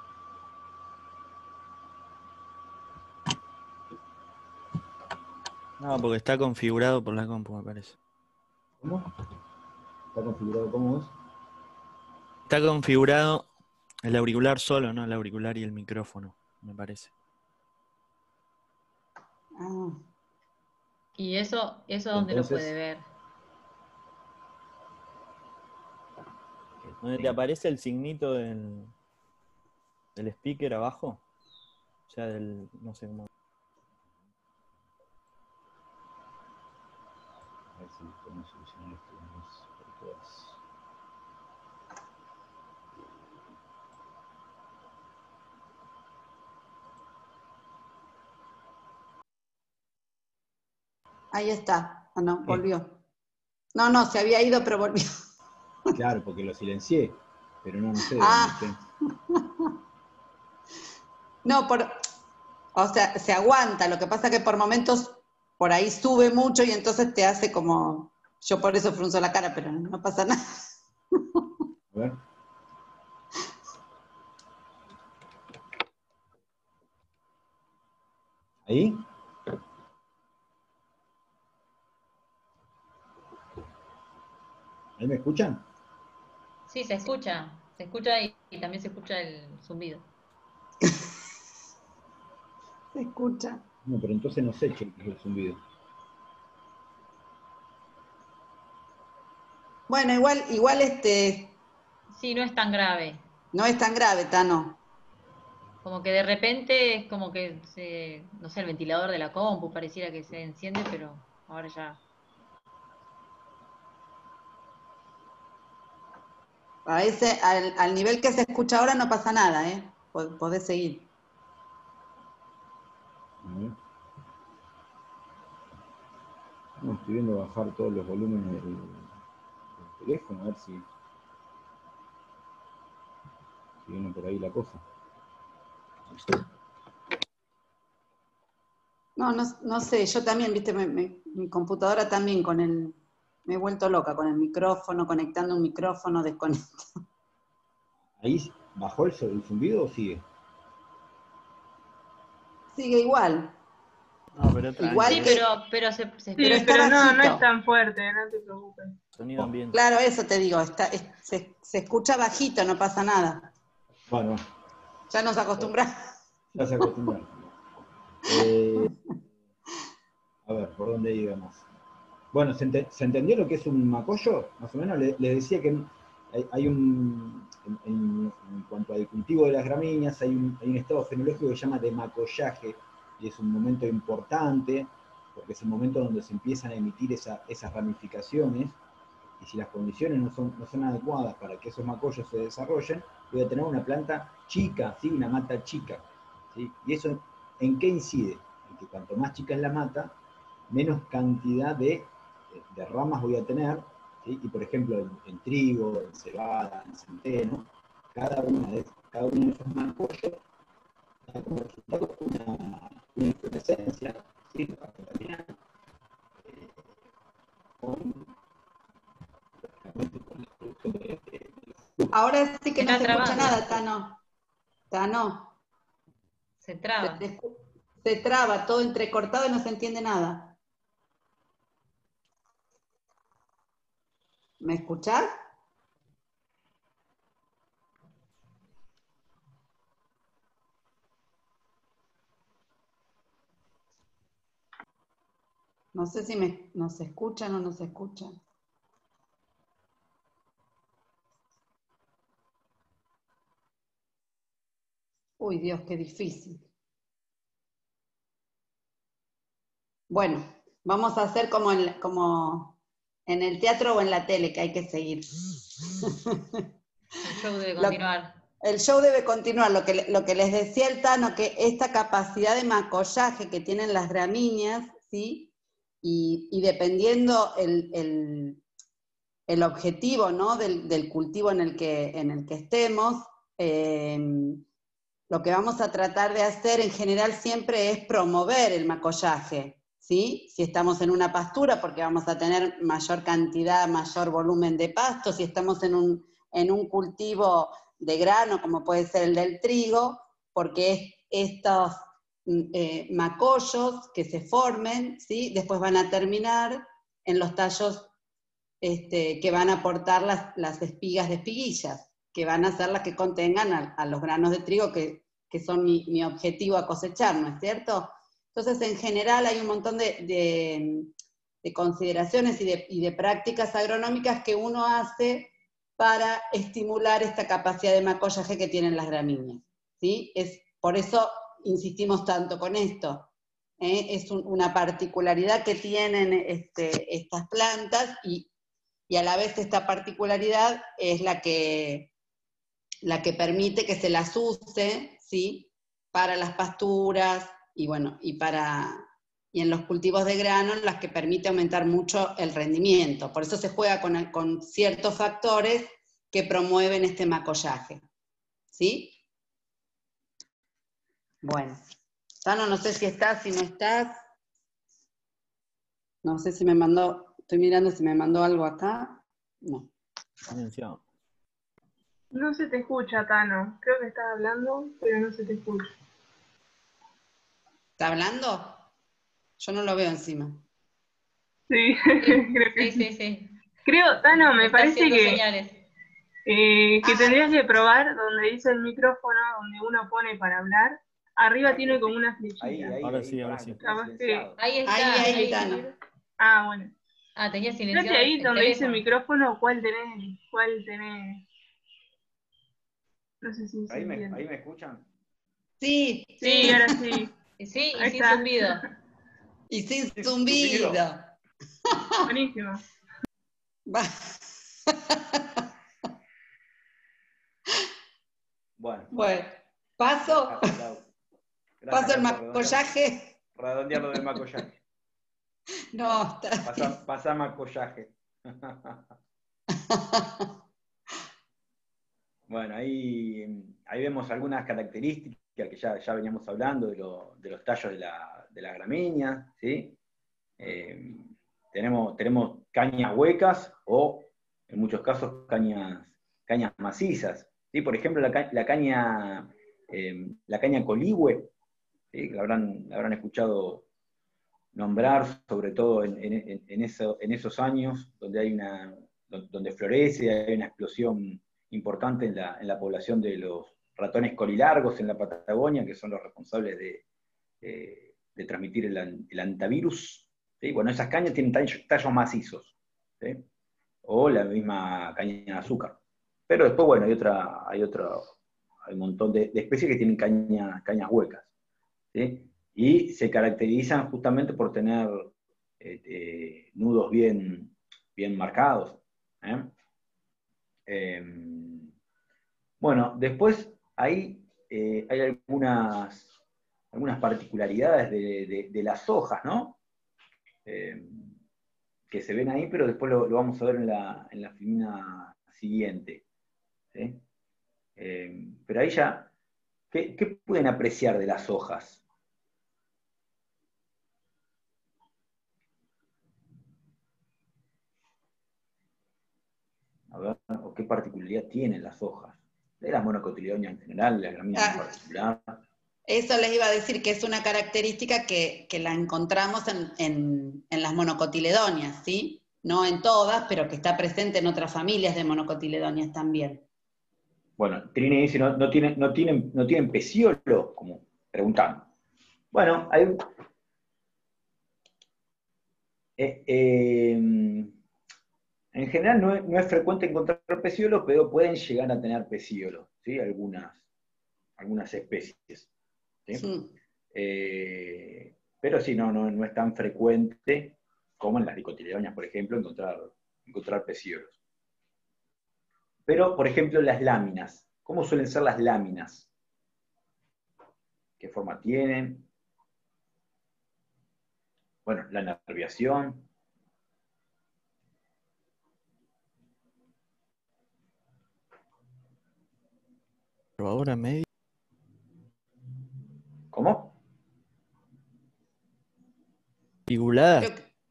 No, porque está configurado por la compu, me parece. ¿Cómo? ¿Está configurado cómo es? Está configurado el auricular solo, ¿no? El auricular y el micrófono, me parece. Ah, ¿Y eso dónde lo puede Entonces, ver? ¿Dónde te aparece el signito del speaker abajo? O sea, no sé cómo. a ver si podemos solucionar esto de una vez por todas. ahí está. Ah, no, ¿Qué? volvió. No, se había ido, pero volvió. Claro, porque lo silencié, pero no sé de dónde, Ah, che. no, o sea, se aguanta. Lo que pasa es que por momentos por ahí sube mucho y entonces te hace como. Yo por eso frunzo la cara, pero no pasa nada. A ver. ¿Ahí? ¿Ahí me escuchan? Sí, se escucha y también se escucha el zumbido. Se escucha. No, pero entonces no sé qué es el zumbido. Bueno, igual Sí, no es tan grave. no es tan grave, Tano. Como que de repente es como que no sé, el ventilador de la compu pareciera que se enciende, pero ahora ya. Al nivel que se escucha ahora no pasa nada, ¿eh? Podés seguir. A ver. No, estoy viendo bajar todos los volúmenes del teléfono, a ver si viene por ahí la cosa. No sé, yo también, viste, mi computadora también me he vuelto loca con el micrófono, conectando un micrófono, desconectando. ¿Ahí bajó el zumbido o sigue? Sigue igual. No, pero Igual Sí, que, pero se Sí, pero está pero no bajito. es tan fuerte, no te preocupes. sonido ambiente. Claro, eso te digo, se escucha bajito, no pasa nada. Bueno, Ya nos acostumbramos. ya se acostumbraron. A ver, ¿por dónde íbamos? Bueno, ¿se entendió lo que es un macollo? Más o menos, les decía que hay en cuanto al cultivo de las gramíneas, hay un estado fenológico que se llama de macollaje, y es un momento importante, porque es el momento donde se empiezan a emitir esas ramificaciones, y si las condiciones no son adecuadas para que esos macollos se desarrollen, voy a tener una planta chica, ¿sí? Una mata chica, ¿sí? ¿Y eso en qué incide? En que cuanto más chica es la mata, menos cantidad de ramas voy a tener, ¿sí? Y por ejemplo en trigo, en cebada, en centeno, cada uno de esos macollos da como resultado una inflorescencia, ¿sí? Con la producción de Ahora sí que no Está se escucha trabando. nada, Tano. Tano, Se traba. se traba, todo entrecortado y no se entiende nada. ¿Me escuchás? No sé si nos escuchan o no se escuchan. Uy, Dios, qué difícil. Bueno, vamos a hacer como en el teatro o en la tele, que hay que seguir. El show debe continuar. El show debe continuar. Lo que les decía el Tano, que esta capacidad de macollaje que tienen las gramíneas, ¿sí? Y dependiendo el objetivo, ¿no? del cultivo en el que estemos, lo que vamos a tratar de hacer en general siempre es promover el macollaje, ¿sí? Si estamos en una pastura, porque vamos a tener mayor cantidad, mayor volumen de pasto. Si estamos en un cultivo de grano, como puede ser el del trigo, porque estos macollos que se formen, ¿sí? Después van a terminar en los tallos que van a aportar las espigas de espiguillas, que van a ser las que contengan a los granos de trigo que son mi objetivo a cosechar, ¿no es cierto? Entonces, en general hay un montón de consideraciones y de prácticas agronómicas que uno hace para estimular esta capacidad de macollaje que tienen las gramíneas, ¿sí? Por eso insistimos tanto con esto. Es una particularidad que tienen estas plantas y a la vez esta particularidad es la que permite que se las use, ¿sí? Para las pasturas y bueno, y en los cultivos de grano, las que permite aumentar mucho el rendimiento. Por eso se juega con ciertos factores que promueven este macollaje, ¿sí? Bueno, Tano, no sé si estás, si no estás. No sé si me mandó, estoy mirando si me mandó algo acá. No. Silenciado. No se te escucha, Tano. Creo que estás hablando, pero no se te escucha. ¿Está hablando? Yo no lo veo encima. Sí, Sí, creo que sí. Creo, Tano, me Está parece haciendo que señales. tendrías que probar donde dice el micrófono, donde uno pone para hablar. Arriba tiene como una flechita. Ahora sí. Capaz que... Ahí está. Ahí, Tano. Ah, bueno. Ah, tenía Fíjate silenciado ahí el donde dice teléfono. micrófono, ¿cuál tenés? No sé si se entiende. ¿Ahí me escuchan? Sí, Sí, ahora sí. Sí, y Ahí sin está. zumbido. y sin zumbido. Buenísimo. Va. Bueno, paso gracias, el Lau, por macollaje. redondear lo del macollaje. No, está Pasá macollaje. Bueno, ahí vemos algunas características que ya veníamos hablando de los tallos de la gramínea, ¿sí? Tenemos cañas huecas o, en muchos casos, cañas macizas, ¿sí? Por ejemplo, la caña coligüe, ¿sí? La habrán escuchado nombrar, sobre todo en esos años donde florece, hay una explosión importante en la población de los ratones colilargos en la Patagonia, que son los responsables de transmitir el antivirus. ¿Sí? Bueno, esas cañas tienen tallos macizos, ¿sí? O la misma caña de azúcar. Pero después, bueno, hay un montón de especies que tienen cañas huecas, ¿sí? Y se caracterizan justamente por tener nudos bien marcados. Bueno, después hay algunas particularidades de las hojas, ¿no? Que se ven ahí, pero después lo vamos a ver en la filmina siguiente, ¿sí? Pero ahí ya, ¿qué pueden apreciar de las hojas? A ver, ok. qué particularidad tienen las hojas, de las monocotiledonias en general, de las gramíneas en particular. Eso les iba a decir, que es una característica que la encontramos en las monocotiledonias, ¿sí? No en todas, pero que está presente en otras familias de monocotiledonias también. Bueno, Trini dice, no tienen pecíolo, como preguntando. Bueno, hay... en general no es frecuente encontrar pecíolos, pero pueden llegar a tener pecíolos, ¿sí? Algunas especies. ¿Sí? Sí. Pero sí, no es tan frecuente como en las dicotiledonias, por ejemplo, encontrar pecíolos. Pero, por ejemplo, las láminas. ¿Cómo suelen ser las láminas? ¿Qué forma tienen? Bueno, la nerviación. Nervadura media. ¿Cómo? Ligulada.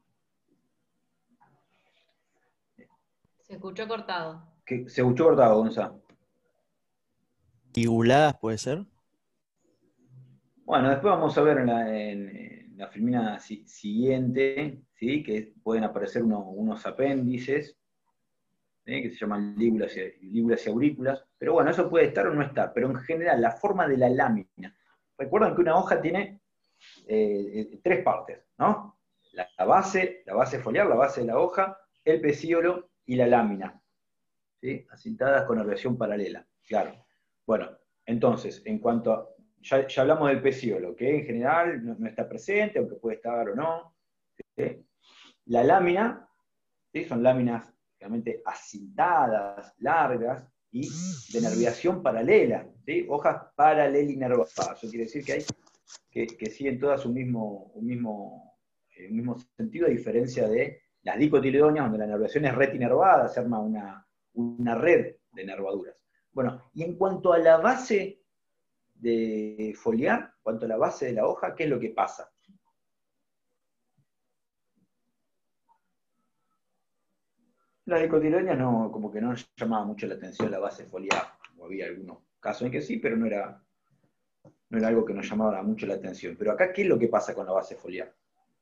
Se escuchó cortado. Se escuchó cortado, Gonzalo. Liguladas puede ser. Bueno, después vamos a ver en la filmina siguiente, ¿sí? Que pueden aparecer unos apéndices, ¿sí? Que se llaman lígulas y aurículas. Pero bueno, eso puede estar o no estar. Pero en general, la forma de la lámina. Recuerdan que una hoja tiene 3 partes, ¿no? La base foliar, la base de la hoja, el pecíolo y la lámina, ¿sí? Acintadas con nerviación paralela, claro. Bueno, entonces, en cuanto a... Ya hablamos del pecíolo, que en general no está presente, aunque puede estar o no. ¿Sí? La lámina, ¿sí? Son láminas realmente acintadas, largas, y de nerviación paralela, ¿sí? Hojas paralelinervadas. Eso quiere decir que siguen todas un mismo sentido, a diferencia de las dicotiledonias, donde la nerviación es retinervada, se arma una red de nervaduras. Bueno, y en cuanto a la base de foliar, en cuanto a la base de la hoja, ¿qué es lo que pasa? Las dicotiledonias como que no llamaba mucho la atención la base foliar, o había algunos casos en que sí, pero no era algo que nos llamaba mucho la atención. Pero acá, ¿qué es lo que pasa con la base foliar?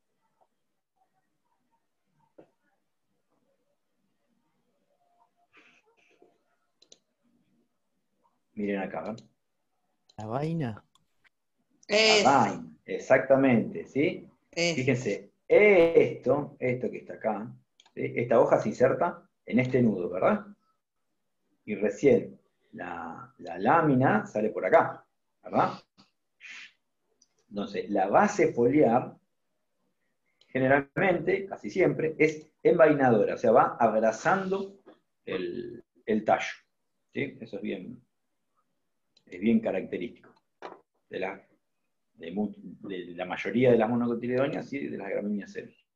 Miren acá, ¿ven? La vaina. La vaina, exactamente, ¿sí? Fíjense, esto que está acá, ¿sí? Esta hoja se inserta en este nudo, ¿verdad? Y recién la lámina sale por acá, ¿verdad? Entonces, la base foliar, generalmente, casi siempre, es envainadora, o sea, va abrazando el tallo, ¿sí? Eso es bien característico de la mayoría de las monocotiledonias y de las gramíneas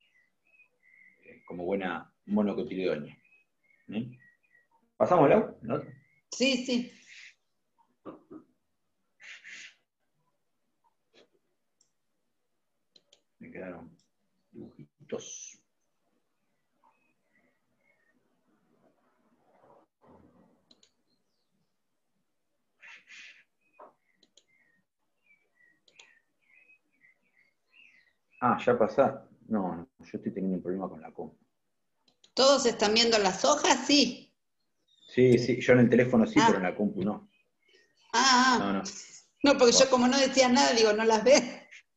como buena monocotiledonia. ¿Sí? ¿Pasamos, Lau? ¿No? Sí, sí. Me quedaron dibujitos. Ah, ya pasá. No, yo estoy teniendo un problema con la compu. ¿Todos están viendo las hojas? Sí. Sí, yo en el teléfono sí, pero en la compu no. No, porque yo como no decía nada, digo, ¿no las ves?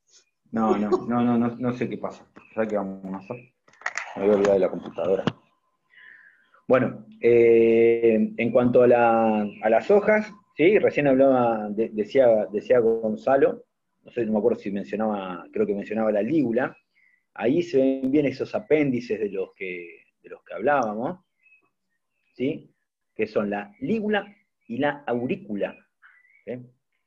No sé qué pasa. Ya que vamos a hacer. Me voy a olvidar de la computadora. Bueno, en cuanto a las hojas, ¿sí? Recién hablaba, decía Gonzalo, no me acuerdo si creo que mencionaba la lígula. Ahí se ven bien esos apéndices de los que hablábamos, ¿sí? Que son la lígula y la aurícula. ¿Sí?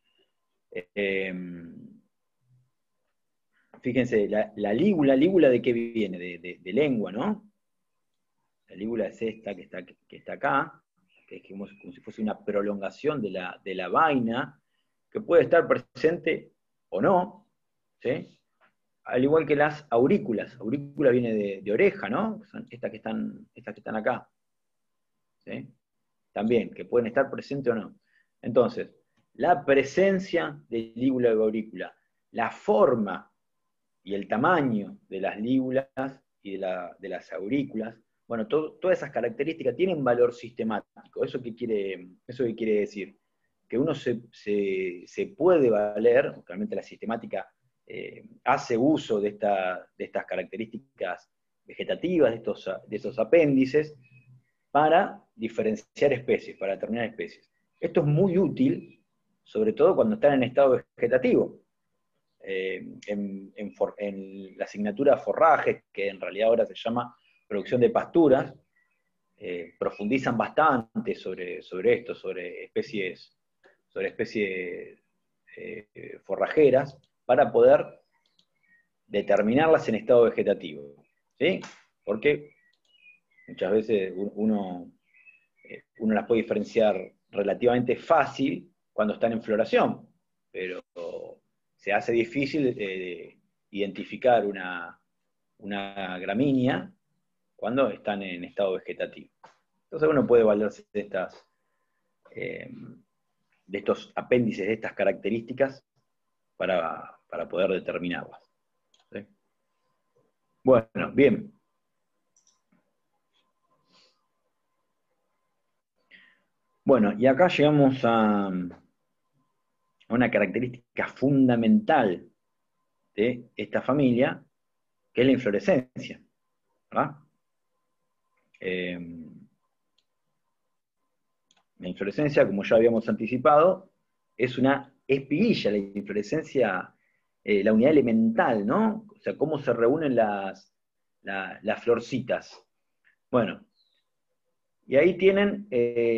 Fíjense, la lígula ¿de qué viene? De lengua, ¿no? La lígula es esta que está acá, que es como si fuese una prolongación de la vaina, que puede estar presente o no, ¿sí? Al igual que las aurículas. Aurícula viene de oreja, ¿no? Son estas que están acá. ¿Sí? también, que pueden estar presentes o no. Entonces, la presencia de lígula y aurícula, la forma y el tamaño de las lígulas y de las aurículas, bueno, todas esas características tienen valor sistemático. ¿Eso qué quiere decir? Que uno se puede valer, realmente la sistemática hace uso de estas características vegetativas, de estos apéndices, para diferenciar especies, para determinar especies. Esto es muy útil, sobre todo cuando están en estado vegetativo. En la asignatura forrajes, que en realidad ahora se llama producción de pasturas, profundizan bastante sobre esto, sobre especies forrajeras, para poder determinarlas en estado vegetativo. ¿Sí? Porque muchas veces uno las puede diferenciar relativamente fácil cuando están en floración, pero se hace difícil identificar una gramínea cuando están en estado vegetativo. Entonces uno puede valerse de estos apéndices, de estas características, para poder determinarlas. ¿Sí? Bueno, bien. Bueno, y acá llegamos a una característica fundamental de esta familia, que es la inflorescencia, ¿verdad? La inflorescencia, como ya habíamos anticipado, es una espiguilla. La inflorescencia, la unidad elemental, ¿no? O sea, cómo se reúnen las florcitas. Bueno, y ahí tienen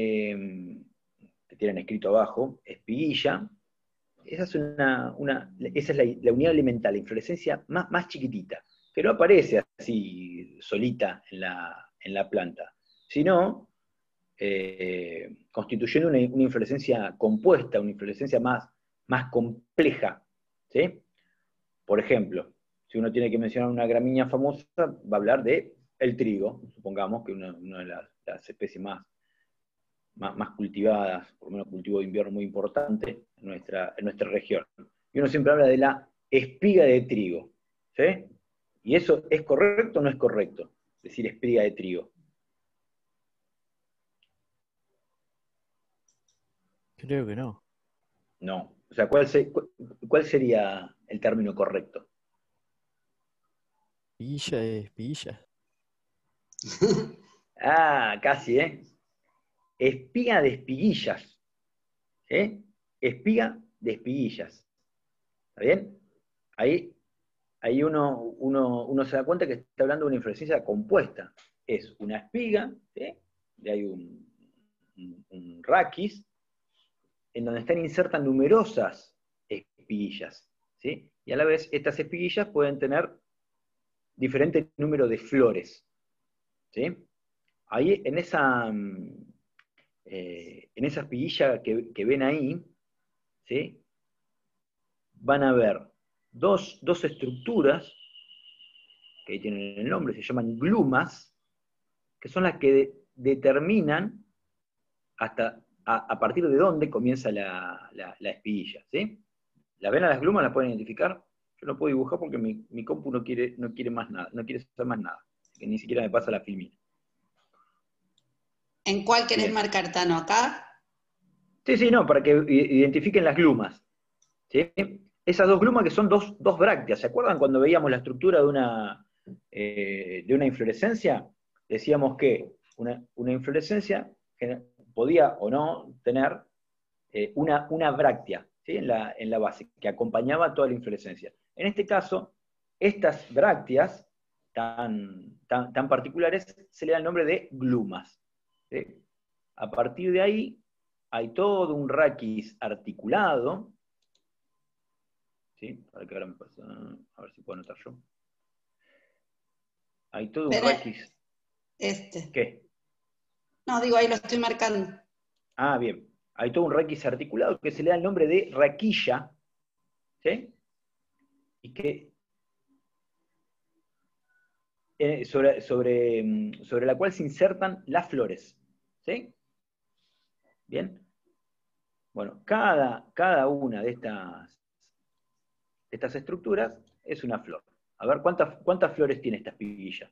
escrito abajo, espiguilla. Esa es la unidad elemental, la inflorescencia más chiquitita, que no aparece así solita en la planta, sino constituyendo una inflorescencia compuesta, una inflorescencia más compleja. ¿Sí? Por ejemplo, si uno tiene que mencionar una gramínea famosa, va a hablar de el trigo, supongamos que una de las especies más cultivadas, por lo menos cultivo de invierno muy importante en nuestra región. Y uno siempre habla de la espiga de trigo. ¿Sí? ¿Y eso es correcto o no es correcto? Decir espiga de trigo. Creo que no. No. O sea, ¿cuál sería el término correcto? Espiguilla es espiguilla. Ah, casi, ¿eh? Espiga de espiguillas. ¿Eh? Espiga de espiguillas. ¿Está bien? Ahí uno se da cuenta que está hablando de una inflorescencia compuesta. Es una espiga, ¿sí? De ahí un raquis, en donde están insertas numerosas espiguillas. ¿Sí? Y a la vez, estas espiguillas pueden tener diferente número de flores. ¿Sí? Ahí, en esa espiguilla que ven ahí, ¿sí? Van a ver dos estructuras, que ahí tienen el nombre, se llaman glumas, que son las que determinan hasta a partir de dónde comienza la espiguilla. ¿Sí? ¿La ven a las glumas? ¿La pueden identificar? Yo no puedo dibujar porque mi compu no quiere más nada, no quiere hacer más nada, que ni siquiera me pasa la filmina. ¿En cuál querés Bien. marcar, Tano? ¿Acá? Sí, no, para que identifiquen las glumas. ¿Sí? Esas dos glumas que son dos brácteas. ¿Se acuerdan cuando veíamos la estructura de una inflorescencia? Decíamos que una inflorescencia podía o no tener una bráctea, ¿sí? en la base, que acompañaba toda la inflorescencia. En este caso, estas brácteas tan particulares se le da el nombre de glumas. ¿Sí? A partir de ahí hay todo un raquis articulado. ¿Sí? A ver, que ahora me pasa, a ver si puedo anotar yo. Hay todo un raquis. ¿Qué? No, digo, ahí lo estoy marcando. Ah, bien. Hay todo un raquis articulado que se le da el nombre de raquilla. ¿Sí? Y que sobre la cual se insertan las flores. ¿Sí? ¿Bien? Bueno, cada una de estas estructuras es una flor. A ver, ¿cuántas flores tiene esta espiguilla?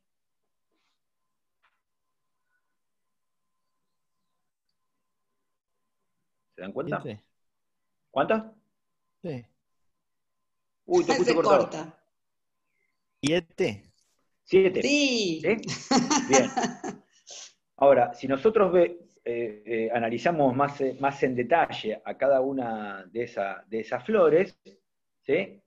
¿Se dan cuenta? 7. ¿Cuántas? Sí. Uy, te escucho Se cortado. corta. 7. 7. Sí. Bien. Ahora, si nosotros analizamos más en detalle a cada una de esas flores, ¿sí?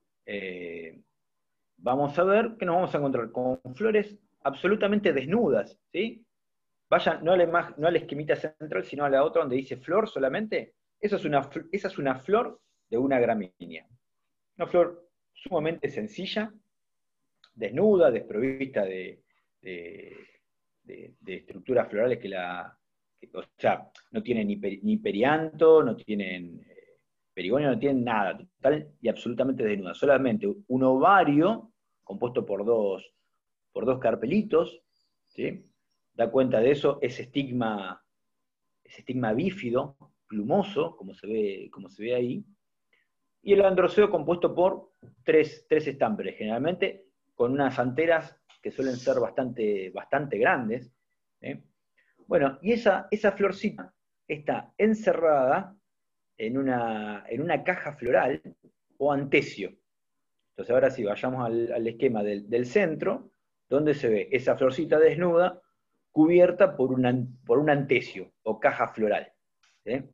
Vamos a ver que nos vamos a encontrar con flores absolutamente desnudas, ¿sí? Vayan, no al esquemita central, sino a la otra donde dice flor solamente. Esa es una flor de una gramínea. Una flor sumamente sencilla, desnuda, desprovista de estructuras florales o sea, no tienen ni perianto, no tienen perigonio, no tienen nada, total y absolutamente desnuda. Solamente un ovario compuesto por dos carpelitos, ¿sí? Da cuenta de eso ese estigma bífido, plumoso, como se ve ahí, y el androceo compuesto por tres estámperes, generalmente con unas anteras que suelen ser bastante grandes. Bueno, y esa florcita está encerrada en una caja floral o antesio. Entonces ahora sí, vayamos al esquema del centro, donde se ve esa florcita desnuda cubierta por un antesio o caja floral. ¿Sí?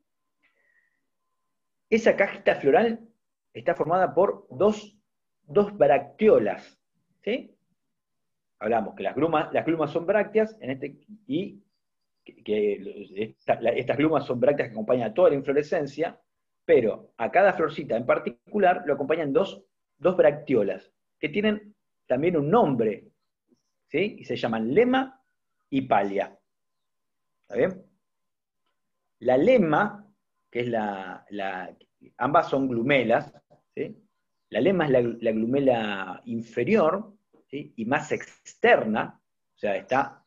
Esa cajita floral está formada por dos bracteolas. ¿Sí? Hablamos que las glumas son brácteas, y que estas glumas son brácteas que acompañan a toda la inflorescencia, pero a cada florcita en particular lo acompañan dos bracteolas, que tienen también un nombre, ¿sí? Y se llaman lema y palia. ¿Está bien? La lema, que es ambas son glumelas, ¿sí? La lema es la glumela inferior, ¿sí? Y más externa, o sea, está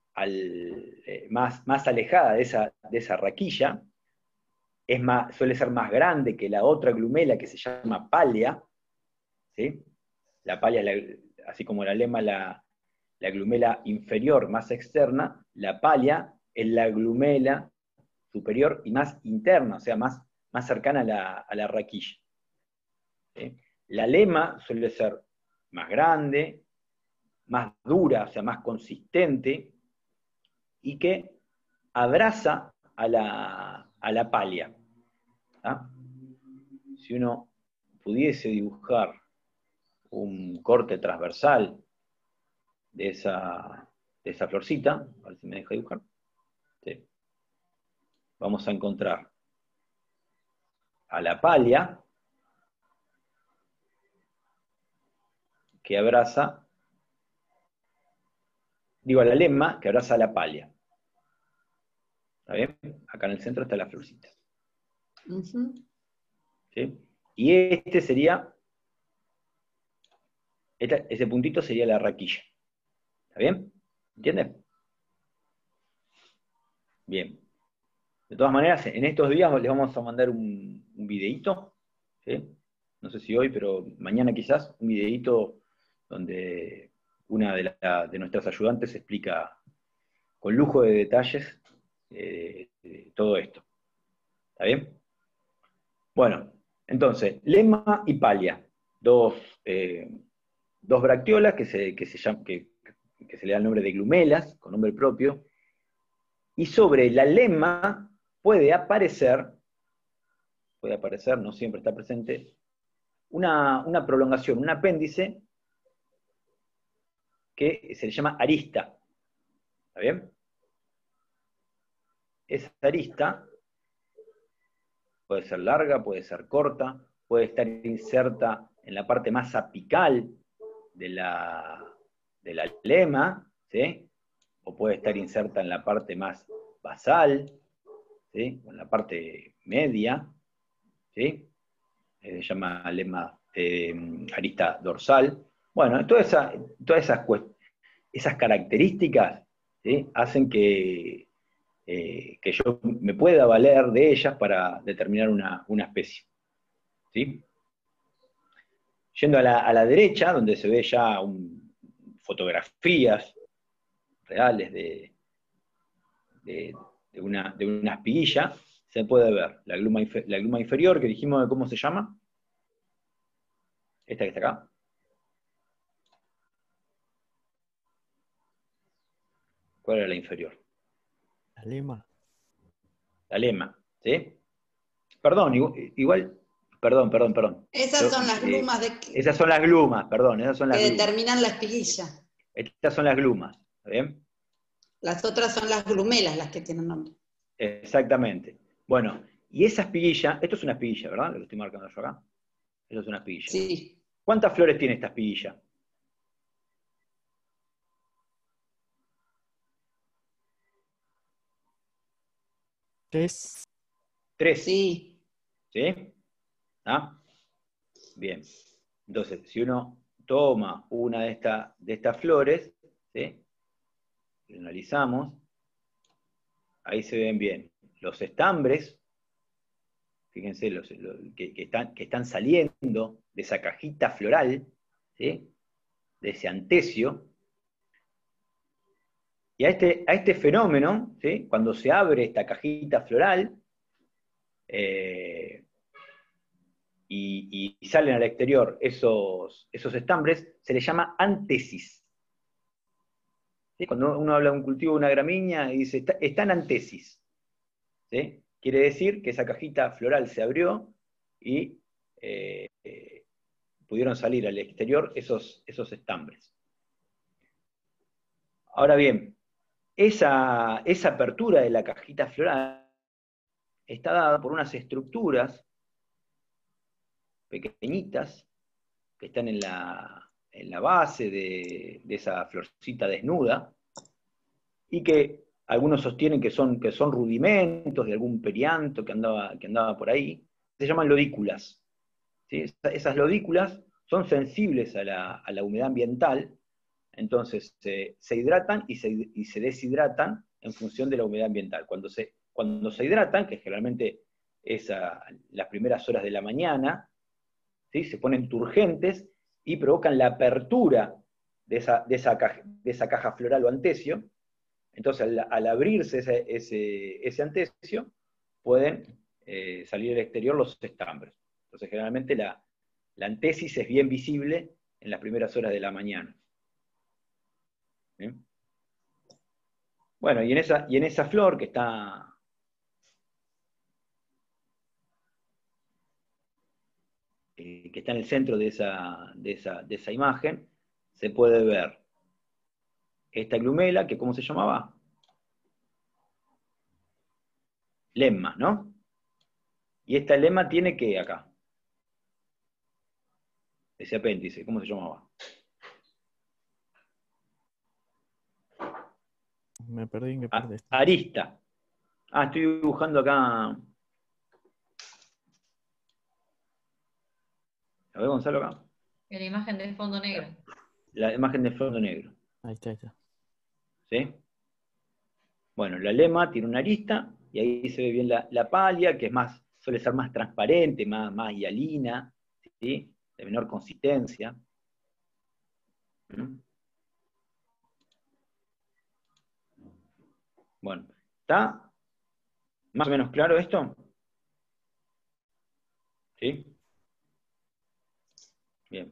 más alejada de esa raquilla, suele ser más grande que la otra glumela que se llama palia, ¿sí? La palia, así como la lema, la glumela inferior más externa, la palia es la glumela superior y más interna, o sea, más cercana a la raquilla. ¿Sí? La lema suele ser más grande, más dura, o sea, más consistente, y que abraza a la palia. ¿Ah? Si uno pudiese dibujar un corte transversal de esa florcita, a ver si me deja dibujar. Sí. Vamos a encontrar a la palia que abraza, a la lema que abraza a la palia. ¿Está bien? Acá en el centro está la florcita. Uh-huh. ¿Sí? Y ese puntito sería la raquilla. ¿Está bien? ¿Entienden? Bien. De todas maneras, en estos días les vamos a mandar un videíto, ¿sí? No sé si hoy, pero mañana quizás, un videíto donde una de nuestras ayudantes explica con lujo de detalles todo esto. ¿Está bien? Bueno, entonces, lema y palia, dos bracteolas que se le da el nombre de glumelas, con nombre propio, y sobre la lema puede aparecer, no siempre está presente, una prolongación, un apéndice que se le llama arista. ¿Está bien? Esa arista puede ser larga, puede ser corta, puede estar inserta en la parte más apical de la lema, ¿sí? O puede estar inserta en la parte más basal, ¿sí? O en la parte media, ¿sí? Se llama lema arista dorsal. Bueno, todas esas características, ¿sí? Hacen que que yo me pueda valer de ellas para determinar una especie. ¿Sí? Yendo a la derecha, donde se ve ya fotografías reales de una espiguilla, se puede ver la gluma inferior, que dijimos de cómo se llama. Esta que está acá. ¿Cuál era la inferior? La lema. La lema, ¿sí? Perdón, igual, perdón. Esas son las glumas Esas son las glumas, perdón, esas son las que glumas. determinan la espiguilla. Estas son las glumas, ¿está bien? Las otras son las glumelas las que tienen nombre. Exactamente. Bueno, y esa espiguilla, esto es una espiguilla, ¿verdad? Lo que estoy marcando yo acá. Esto es una espiguilla. Sí. ¿Cuántas flores tiene esta espiguilla? ¿Tres? 3. Sí. ¿Sí? ¿Ah? Bien. Entonces, si uno toma una de estas flores, ¿sí? Lo analizamos, ahí se ven bien los estambres, fíjense, que están saliendo de esa cajita floral, ¿sí? De ese antesio. Y a este fenómeno, ¿sí? Cuando se abre esta cajita floral, y salen al exterior esos estambres, se les llama antesis. ¿Sí? Cuando uno habla de un cultivo de una gramínea y dice, está en antesis, ¿sí? Quiere decir que esa cajita floral se abrió y pudieron salir al exterior esos estambres. Ahora bien, esa apertura de la cajita floral está dada por unas estructuras pequeñitas que están en la base de esa florcita desnuda, y que algunos sostienen que son rudimentos de algún perianto que andaba por ahí. Se llaman lodículas. ¿Sí? Esas lodículas son sensibles a la humedad ambiental, entonces se hidratan y se deshidratan en función de la humedad ambiental. Cuando se hidratan, que generalmente es las primeras horas de la mañana, ¿sí? Se ponen turgentes y provocan la apertura de esa caja floral o antesio. Entonces, al abrirse ese antesio, pueden salir al exterior los estambres. Entonces, generalmente la antesis es bien visible en las primeras horas de la mañana. ¿Bien? Bueno, y en esa flor que está en el centro de esa imagen, se puede ver esta glumela, que ¿cómo se llamaba? Lemma, ¿no? Y esta lemma tiene que acá. Ese apéndice, ¿cómo se llamaba? Me perdí en qué parte. Arista. Estoy dibujando acá. ¿A ver, Gonzalo, acá? En la imagen del fondo negro. La imagen de fondo negro. Ahí está. ¿Sí? Bueno, la lema tiene una arista, y ahí se ve bien la palia, que suele ser más transparente, más hialina, ¿sí? De menor consistencia. Bueno, ¿está más o menos claro esto? ¿Sí? Bien.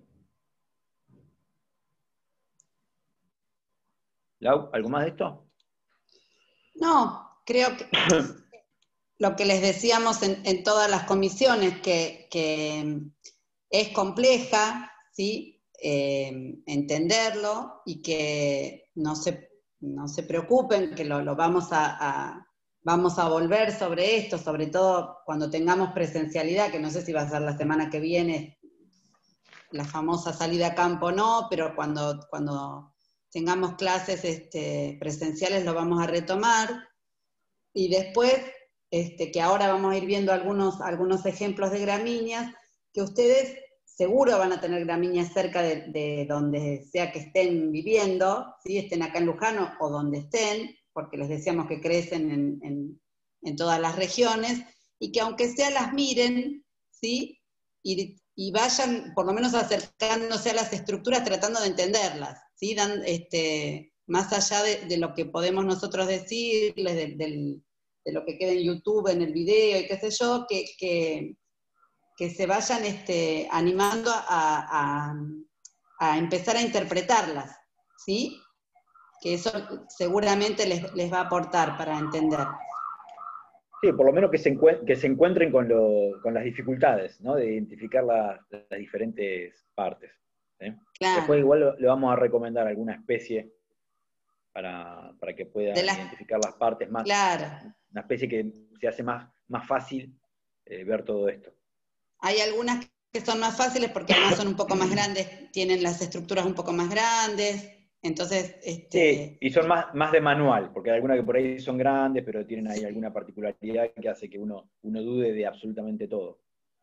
Lau, ¿algo más de esto? No, creo que lo que les decíamos en todas las comisiones, que es compleja, ¿sí? Entenderlo, y que no se preocupen, que lo vamos a volver sobre esto, sobre todo cuando tengamos presencialidad, que no sé si va a ser la semana que viene, la famosa salida a campo no, pero cuando tengamos clases presenciales lo vamos a retomar. Y después, que ahora vamos a ir viendo algunos ejemplos de gramíneas, que ustedes seguro van a tener gramíneas cerca de donde sea que estén viviendo, ¿sí? Estén acá en Luján o donde estén, porque les decíamos que crecen en todas las regiones, y que aunque sea las miren, ¿sí? Y vayan por lo menos acercándose a las estructuras tratando de entenderlas, ¿sí? Más allá de lo que podemos nosotros decirles, de lo que queda en YouTube, en el video y qué sé yo, que se vayan animando a empezar a interpretarlas, ¿sí? Que eso seguramente les va a aportar para entender. Sí, por lo menos que se encuentren con las dificultades, ¿no? De identificar las diferentes partes. ¿Sí? Claro. Después igual le vamos a recomendar alguna especie para que puedan identificar las partes más. Claro. Una especie que se hace más fácil ver todo esto. Hay algunas que son más fáciles porque además son un poco más grandes, tienen las estructuras un poco más grandes. Entonces, Sí, y son más de manual, porque hay algunas que por ahí son grandes, pero tienen ahí alguna particularidad que hace que uno dude de absolutamente todo.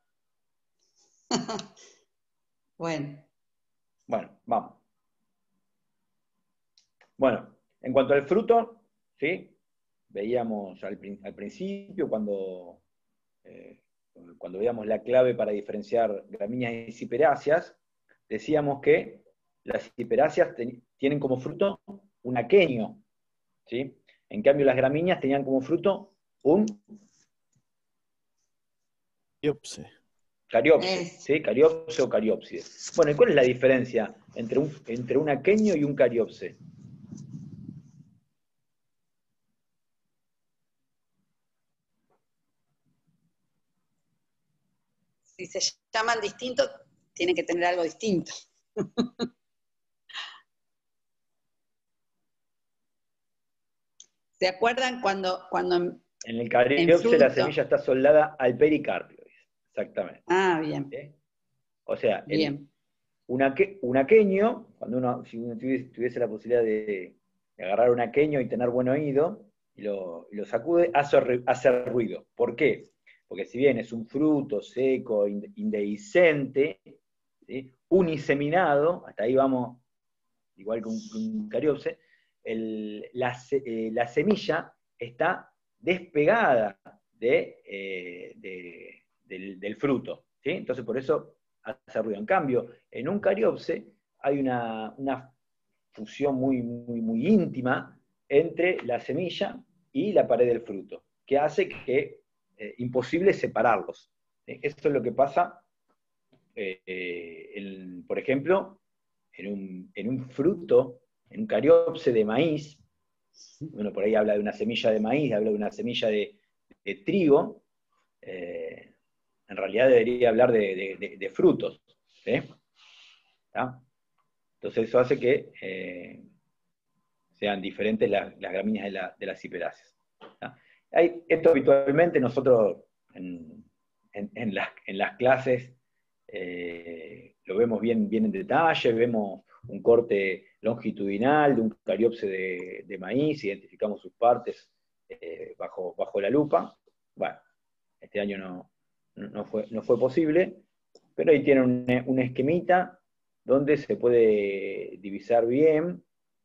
Bueno, vamos. Bueno, en cuanto al fruto, ¿sí? Veíamos al principio cuando veíamos la clave para diferenciar gramíneas y ciperáceas, decíamos que las ciperáceas tienen como fruto un aquenio, ¿sí? En cambio las gramíneas tenían como fruto un cariopse, ¿sí? Cariopse o cariópside. Bueno, ¿y cuál es la diferencia entre un aquenio y un cariopse? si se llaman distintos, tienen que tener algo distinto. ¿Se acuerdan cuando en el cariopse la semilla está soldada al pericarpio? Exactamente. Ah, bien. ¿Sí? O sea, bien. Un aquenio, si uno tuviese la posibilidad de agarrar un aquenio y tener buen oído, y lo sacude, hace ruido. ¿Por qué? Porque si bien es un fruto seco, indehiscente, ¿sí? Uniseminado, hasta ahí vamos, igual que un cariopse, la semilla está despegada del fruto, ¿sí? Entonces por eso hace ruido. En cambio, en un cariopse hay una fusión muy, muy, muy íntima entre la semilla y la pared del fruto, que hace que imposible separarlos. Eso es lo que pasa, por ejemplo, en un fruto, en un cariopse de maíz. Uno por ahí habla de una semilla de maíz, habla de una semilla de trigo. En realidad debería hablar de frutos. ¿Sí? ¿Está? Entonces eso hace que sean diferentes las gramíneas de las ciperáceas. Esto habitualmente nosotros en las clases lo vemos bien en detalle, vemos un corte longitudinal de un cariopse de maíz, identificamos sus partes bajo la lupa. Bueno, este año no fue posible, pero ahí tienen un esquemita donde se puede divisar bien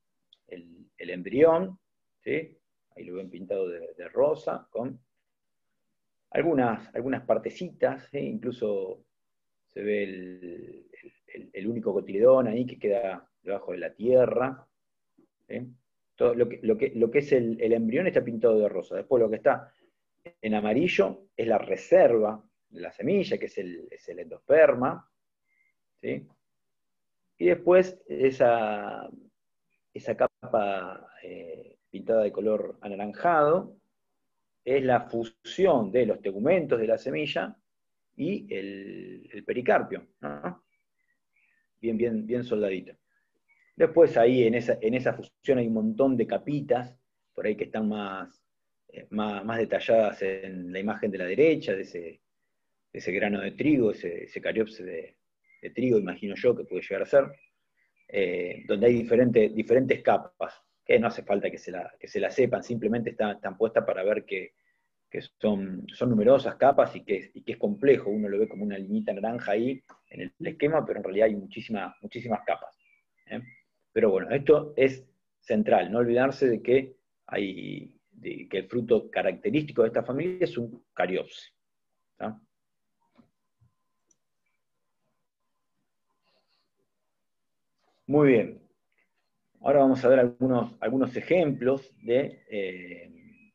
el embrión, ¿sí? Ahí lo ven pintado de rosa, con algunas partecitas, ¿sí? Incluso se ve el único cotiledón ahí que queda debajo de la tierra. ¿Sí? Todo lo que es el embrión está pintado de rosa. Después lo que está en amarillo es la reserva de la semilla, que es el endosperma. ¿Sí? Y después esa capa pintada de color anaranjado es la fusión de los tegumentos de la semilla y el pericarpio, ¿no? Bien soldadito. Después ahí en esa fusión hay un montón de capitas, por ahí que están más detalladas en la imagen de la derecha, de ese grano de trigo, ese cariopse de trigo, imagino yo, que puede llegar a ser, donde hay diferentes capas, que no hace falta que se la sepan, simplemente están puestas para ver que son numerosas capas y que es complejo. Uno lo ve como una liñita naranja ahí en el esquema, pero en realidad hay muchísimas capas. Pero bueno, esto es central, no olvidarse de que que el fruto característico de esta familia es un cariopsis. ¿Tá? Muy bien. Ahora vamos a ver algunos ejemplos de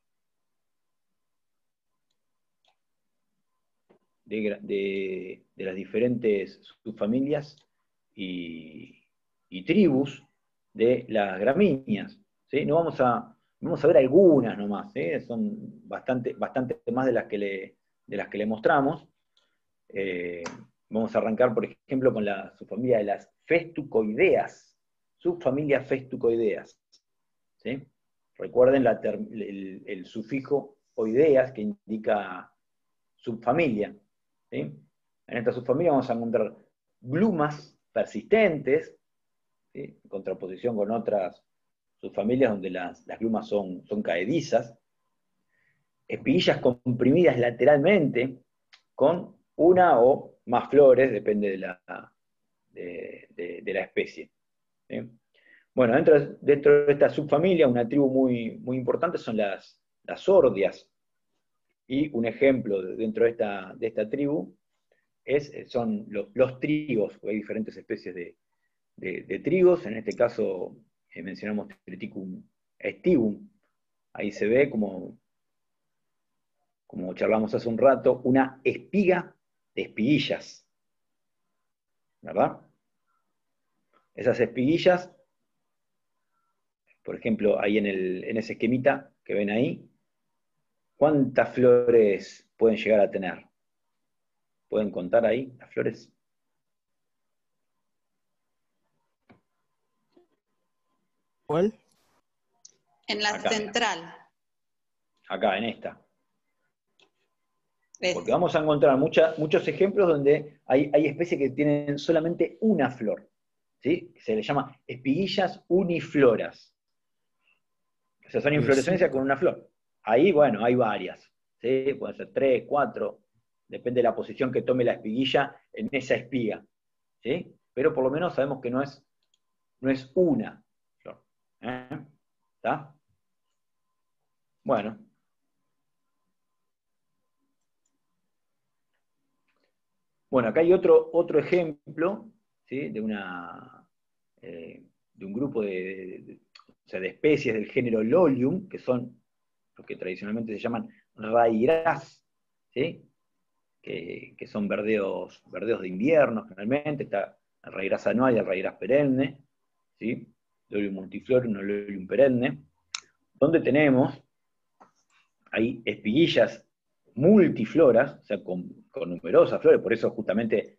las diferentes subfamilias y tribus de las gramíneas. ¿Sí? No vamos a ver algunas nomás, ¿sí? Son bastante más de las que le mostramos. Vamos a arrancar, por ejemplo, con la subfamilia de las festucoideas. Subfamilia festucoideas. ¿Sí? Recuerden el sufijo oideas que indica subfamilia. ¿Sí? En esta subfamilia vamos a encontrar glumas persistentes, ¿sí? En contraposición con otras subfamilias donde las glumas son caedizas, espiguillas comprimidas lateralmente, con una o más flores, depende de la especie. ¿Sí? Bueno, dentro de esta subfamilia, una tribu muy importante son las ordias. Y un ejemplo dentro de esta tribu son los trigos, porque hay diferentes especies de trigos. En este caso mencionamos Triticum aestivum. Ahí se ve, como charlamos hace un rato, una espiga de espiguillas. ¿Verdad? Esas espiguillas, por ejemplo, ahí en ese esquemita que ven ahí, ¿cuántas flores pueden llegar a tener? ¿Pueden contar ahí las flores? ¿Cuál? En la Acá, central. Acá, en esta. Esa. Porque vamos a encontrar muchos ejemplos donde hay especies que tienen solamente una flor. ¿Sí? Se le llama espiguillas unifloras. O sea, son inflorescencias con una flor. Ahí, bueno, hay varias. ¿Sí? Pueden ser 3, 4, depende de la posición que tome la espiguilla en esa espiga. ¿Sí? Pero por lo menos sabemos que no es una flor. ¿Está? Bueno. Bueno, acá hay otro ejemplo, ¿sí? de un grupo de especies del género Lolium, que son los que tradicionalmente se llaman raigras, ¿sí? que son verdeos de invierno generalmente. Está el raigras anual y el raigras perenne, ¿sí? Lolium multiflorum, no Lolium perenne, donde tenemos ahí espiguillas multifloras, o sea, con numerosas flores. Por eso justamente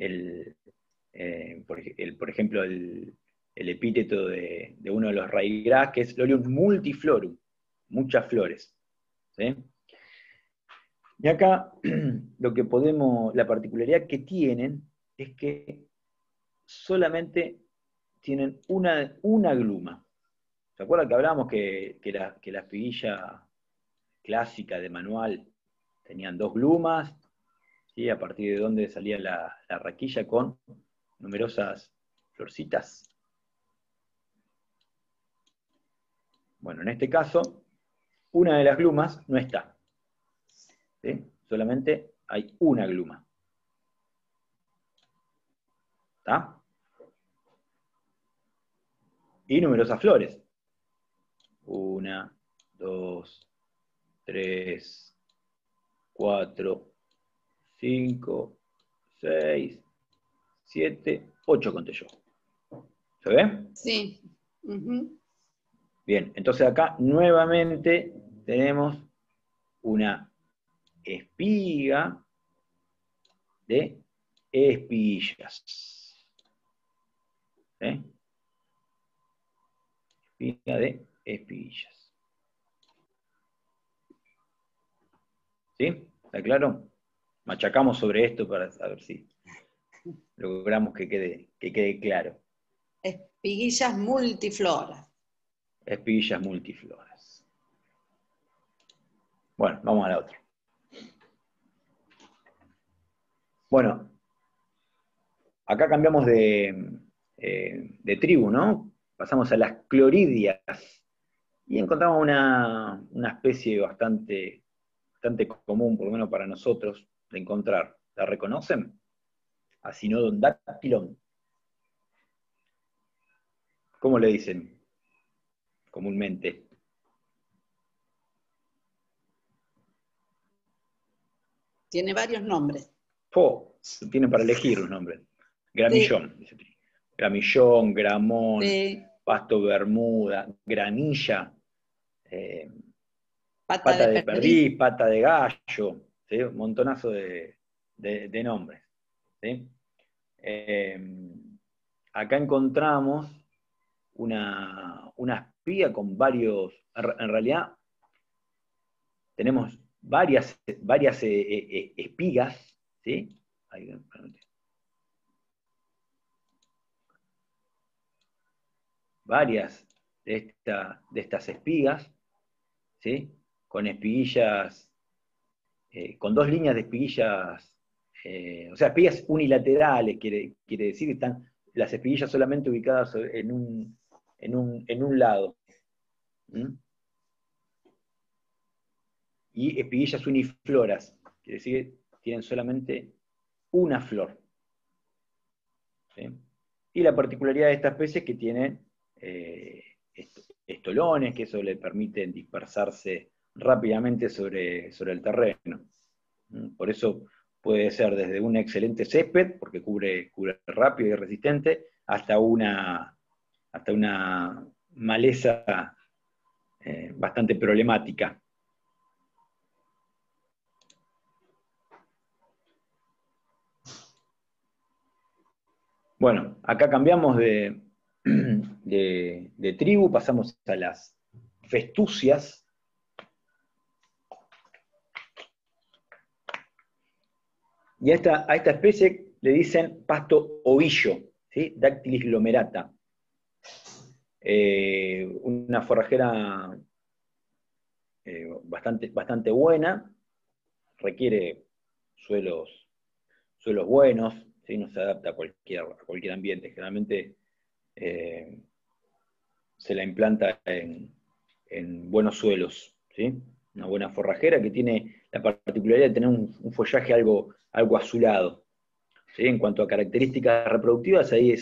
por ejemplo, el epíteto de uno de los raigras, que es Lolium multiflorum, muchas flores. ¿Sí? Y acá la particularidad que tienen es que solamente tienen una gluma. ¿Se acuerdan que hablábamos que la espiguilla clásica de manual tenían 2 glumas, ¿sí? A partir de donde salía la raquilla con numerosas florcitas? Bueno, en este caso, una de las glumas no está. ¿Sí? Solamente hay una gluma. ¿Está? Y numerosas flores. 1, 2, 3, 4, 5, 6, 7, 8 conté yo. ¿Se ve? Sí. Uh-huh. Bien, entonces acá nuevamente tenemos una espiga de espiguillas. ¿Sí? Espiga de espiguillas. ¿Sí? ¿Está claro? Machacamos sobre esto para saber si logramos que quede claro. Espiguillas multifloras. Espiguillas multifloras. Bueno, vamos a la otra. Bueno, acá cambiamos de tribu, ¿no? Pasamos a las cloridias. Y encontramos una especie bastante común, por lo menos para nosotros, de encontrar. ¿La reconocen? Acinodon dactylon. ¿Cómo le dicen comúnmente? Tiene varios nombres. Tienen para elegir los nombres. Gramillón. Sí. Gramillón, gramón, Sí. pasto bermuda, granilla, Pata pata de de perdiz. perdiz, pata de gallo, ¿sí? Un montonazo de nombres. ¿Sí? Acá encontramos una espiga con varios, en realidad tenemos varias espigas, ¿sí? Varias de estas espigas, ¿sí? Con espiguillas, con 2 líneas de espiguillas, o sea, espigas unilaterales, quiere decir que están las espiguillas solamente ubicadas en un lado. ¿Mm? Y espiguillas unifloras, quiere decir que tienen solamente una flor. ¿Sí? Y la particularidad de esta especie es que tienen estolones, que eso le permiten dispersarse rápidamente sobre el terreno. Por eso puede ser desde un excelente césped, porque cubre rápido y resistente, hasta una maleza bastante problemática. Bueno, acá cambiamos de tribu, pasamos a las festucias. Y a esta especie le dicen pasto ovillo, ¿sí? Dactylis glomerata. Una forrajera bastante buena, requiere suelos buenos, ¿sí? No se adapta a cualquier ambiente. Generalmente se la implanta en buenos suelos, ¿sí? Una buena forrajera que tiene la particularidad de tener un follaje algo azulado. ¿Sí? En cuanto a características reproductivas, ahí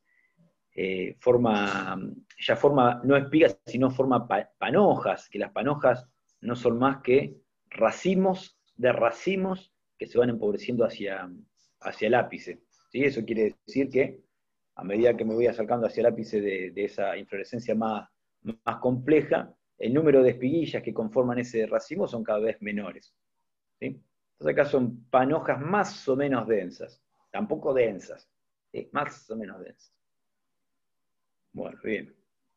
forma no espigas, sino forma panojas, que las panojas no son más que racimos que se van empobreciendo hacia el ápice. ¿Sí? Eso quiere decir que a medida que me voy acercando hacia el ápice de esa inflorescencia más compleja, el número de espiguillas que conforman ese racimo son cada vez menores. ¿Sí? Entonces acá son panojas más o menos densas, tampoco densas, ¿sí? Más o menos densas. Bueno, bien.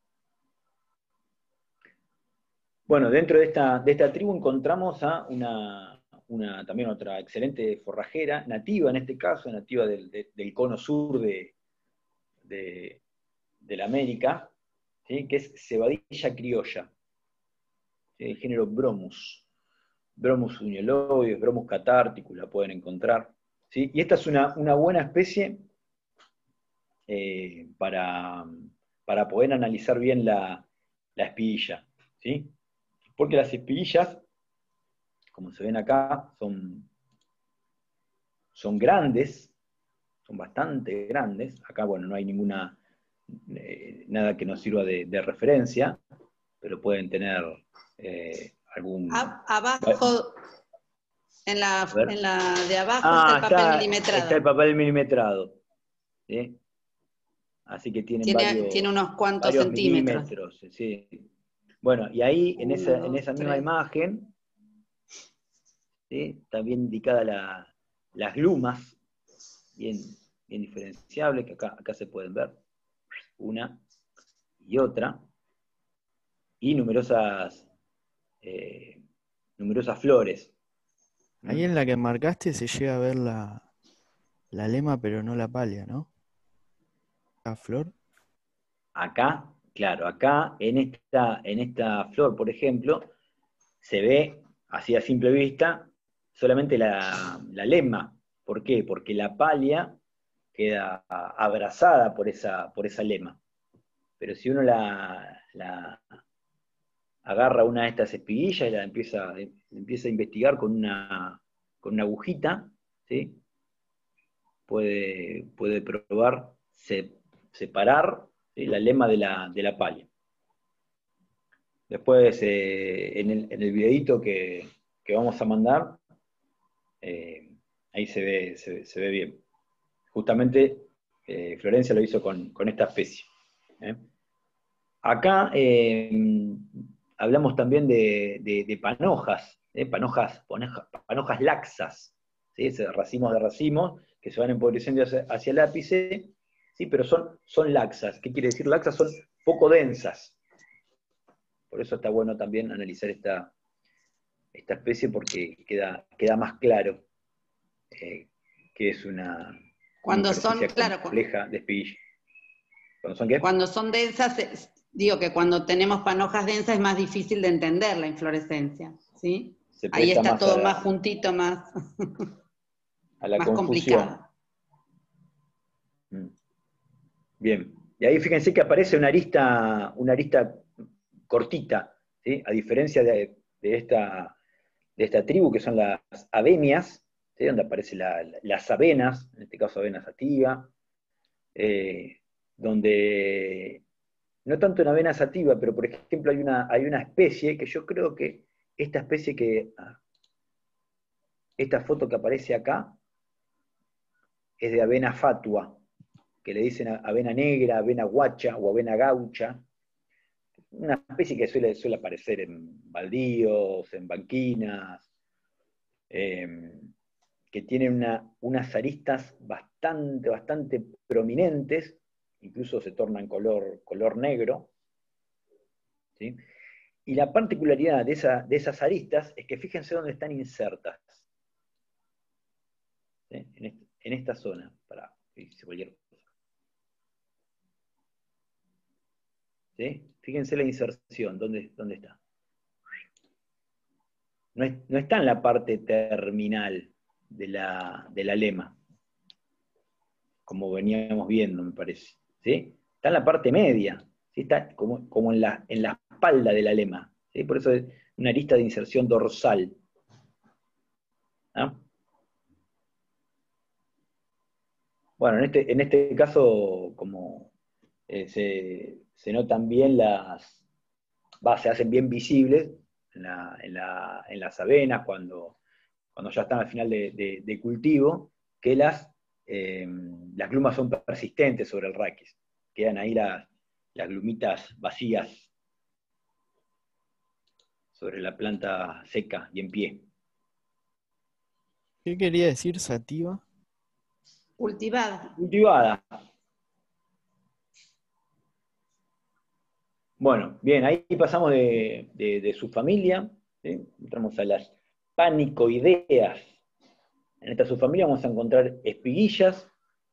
Bueno, dentro de esta tribu encontramos a también otra excelente forrajera, nativa en este caso, nativa del cono sur de la América, ¿sí? Que es cebadilla criolla, ¿sí? El género Bromus. Bromus unioloides, Bromus catárticus, la pueden encontrar. ¿Sí? Y esta es una buena especie para poder analizar bien la espiguilla. ¿Sí? Porque las espiguillas, como se ven acá, son grandes, son bastante grandes. Acá, bueno, no hay nada que nos sirva de referencia, pero pueden tener algún... Abajo, en la de abajo está el papel milimetrado. Está el papel milimetrado. ¿Sí? Así que tiene unos cuantos centímetros. Sí. Bueno, y ahí en esa misma imagen, ¿sí? Está bien indicada las glumas, bien diferenciables, que acá se pueden ver, una y otra, y numerosas flores. Ahí en la que marcaste se llega a ver la lema, pero no la palia, ¿no? ¿La flor? Acá, claro, acá en esta flor, por ejemplo, se ve, así a simple vista, solamente la lema. ¿Por qué? Porque la palia queda abrazada por esa lema. Pero si uno la agarra una de estas espiguillas y la empieza a investigar con una agujita, ¿sí? Puede probar separar, ¿sí?, la lema de la palla. Después, en el videito que vamos a mandar, ahí se ve bien. Justamente Florencia lo hizo con esta especie. Acá hablamos también de panojas, panojas laxas, ¿sí? Racimos de racimos que se van empobreciendo hacia el ápice, ¿sí? Pero son laxas. ¿Qué quiere decir laxas? Son poco densas. Por eso está bueno también analizar esta especie, porque queda más claro que es una Cuando son, inflorescencia claro, compleja de espiguilla. ¿Cuándo son qué? cuando son densas, digo que cuando tenemos panojas densas es más difícil de entender la inflorescencia, ¿sí? Se Ahí presta está más todo más juntito, más, a la más confusión. complicado. Bien. Y ahí fíjense que aparece una arista cortita, ¿sí? A diferencia de esta tribu, que son las avenias, ¿sí? Donde aparecen las avenas, en este caso avena sativa, donde no tanto en avena sativa, pero por ejemplo hay una especie que yo creo que esta especie esta foto que aparece acá es de avena fatua, que le dicen avena negra, avena guacha o avena gaucha, una especie que suele aparecer en baldíos, en banquinas, que tienen unas aristas bastante prominentes, incluso se tornan color negro, ¿sí? Y la particularidad de esas aristas es que fíjense dónde están insertas, ¿sí? En esta zona, para cualquier cosa. ¿Sí? Fíjense la inserción, ¿dónde está? No está en la parte terminal de la lema, como veníamos viendo, me parece. ¿Sí? Está en la parte media, ¿sí? Está como en la espalda de la lema, ¿sí? Por eso es una arista de inserción dorsal. ¿Ah? Bueno, en este caso, como se notan bien se hacen bien visibles en las avenas cuando ya están al final de cultivo, que las glumas son persistentes sobre el raquis. Quedan ahí las glumitas vacías sobre la planta seca y en pie. ¿Qué quería decir sativa? Cultivada. Cultivada. Bueno, bien, ahí pasamos de su familia, ¿sí? Entramos a las panicoideas. En esta subfamilia vamos a encontrar espiguillas,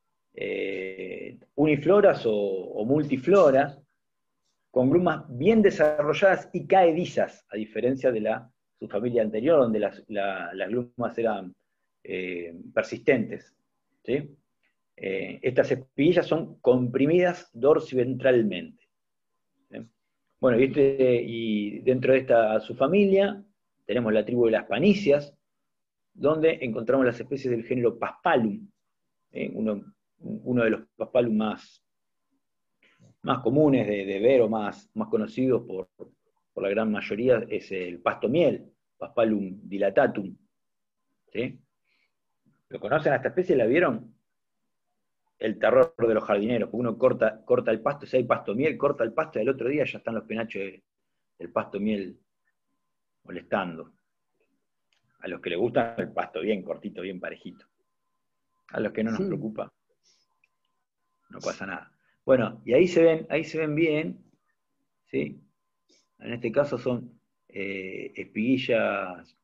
unifloras o multifloras, con glumas bien desarrolladas y caedizas, a diferencia de la subfamilia anterior, donde las glumas eran persistentes, ¿sí? Estas espiguillas son comprimidas dorsiventralmente, ¿sí? Bueno, y dentro de esta subfamilia tenemos la tribu de las panicias, donde encontramos las especies del género Paspalum, uno de los Paspalum más comunes de ver o más conocidos por la gran mayoría es el pasto miel, Paspalum dilatatum. ¿Sí? ¿Lo conocen a esta especie? ¿La vieron? El terror de los jardineros, porque uno corta el pasto, si hay pasto miel, corta el pasto y al otro día ya están los penachos del pasto miel molestando. A los que les gusta el pasto bien cortito, bien parejito. A los que no nos preocupa, no pasa nada. Bueno, y ahí se ven bien, ¿sí? En este caso son espiguillas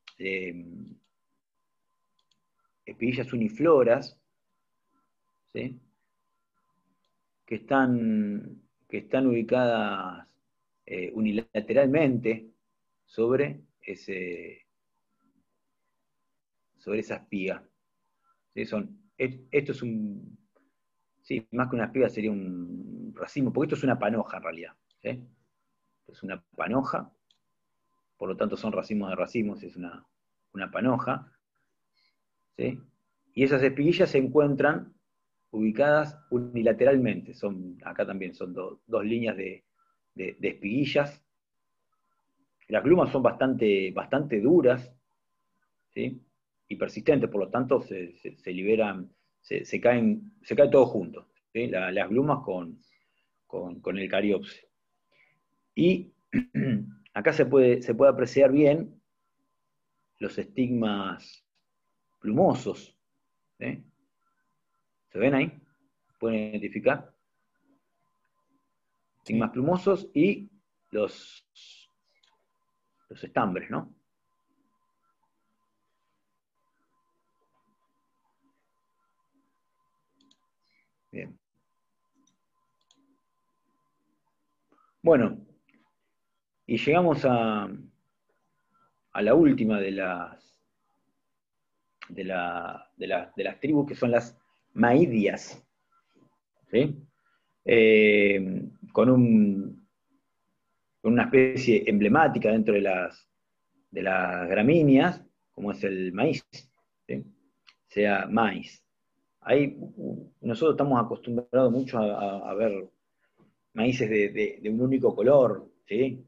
unifloras, ¿sí? que están ubicadas unilateralmente sobre esa espiga. ¿Sí? Esto es más que una espiga sería un racimo, porque esto es una panoja en realidad. ¿Sí? Es una panoja por lo tanto son racimos de racimos, es una panoja, ¿sí? Y esas espiguillas se encuentran ubicadas unilateralmente, acá también son dos líneas de espiguillas. Las glumas son bastante duras, ¿sí? Y persistentes, por lo tanto se liberan, se cae todo junto, ¿sí? Las glumas con el cariopsis. Y acá se puede apreciar bien los estigmas plumosos, ¿sí? ¿Se ven ahí? ¿Pueden identificar? Estigmas plumosos y los estambres, ¿no? Bien. Bueno, y llegamos a la última de las tribus, que son las maídias, ¿sí? Con una especie emblemática dentro de las gramíneas, como es el maíz, ¿sí? Sea maíz. Ahí nosotros estamos acostumbrados mucho a ver maíces de un único color, ¿sí?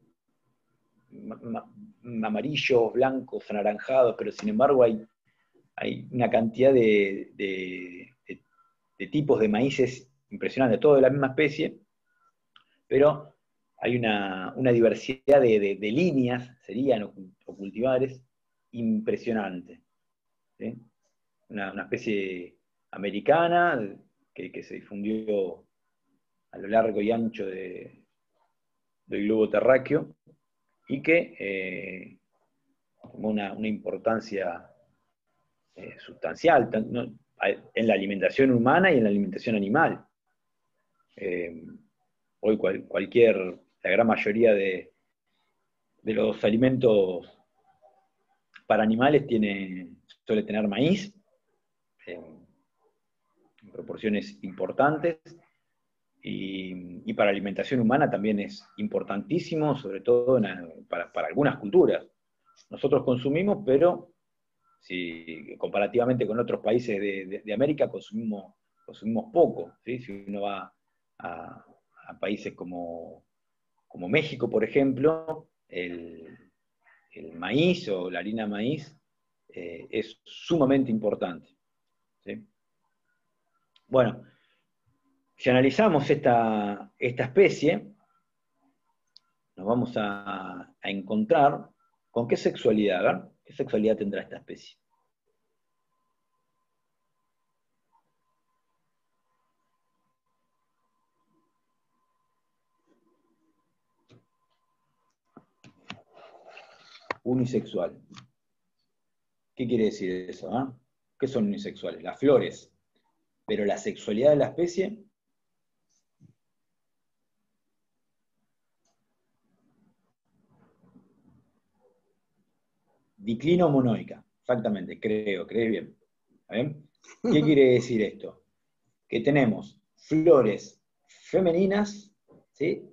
Amarillos, blancos, anaranjados, pero sin embargo hay una cantidad de tipos de maíces impresionantes, todos de la misma especie, pero hay una diversidad de líneas, serían, o cultivares, impresionante, ¿sí? Una especie americana que se difundió a lo largo y ancho del globo terráqueo, y que tomó una importancia sustancial en la alimentación humana y en la alimentación animal. Hoy la gran mayoría de los alimentos para animales suele tener maíz, en proporciones importantes, y para alimentación humana también es importantísimo, sobre todo para algunas culturas. Nosotros consumimos, pero comparativamente con otros países de América consumimos poco, ¿sí? Si uno va a países como México, por ejemplo, el maíz o la harina de maíz es sumamente importante, ¿sí? Bueno, si analizamos esta especie, nos vamos a encontrar con qué sexualidad, ¿verdad? ¿Qué sexualidad tendrá esta especie? Unisexual. ¿Qué quiere decir eso? ¿Qué son unisexuales? Las flores. Pero la sexualidad de la especie, diclino-monoica. Exactamente, crees bien. ¿Está bien? ¿Qué quiere decir esto? Que tenemos flores femeninas, ¿sí?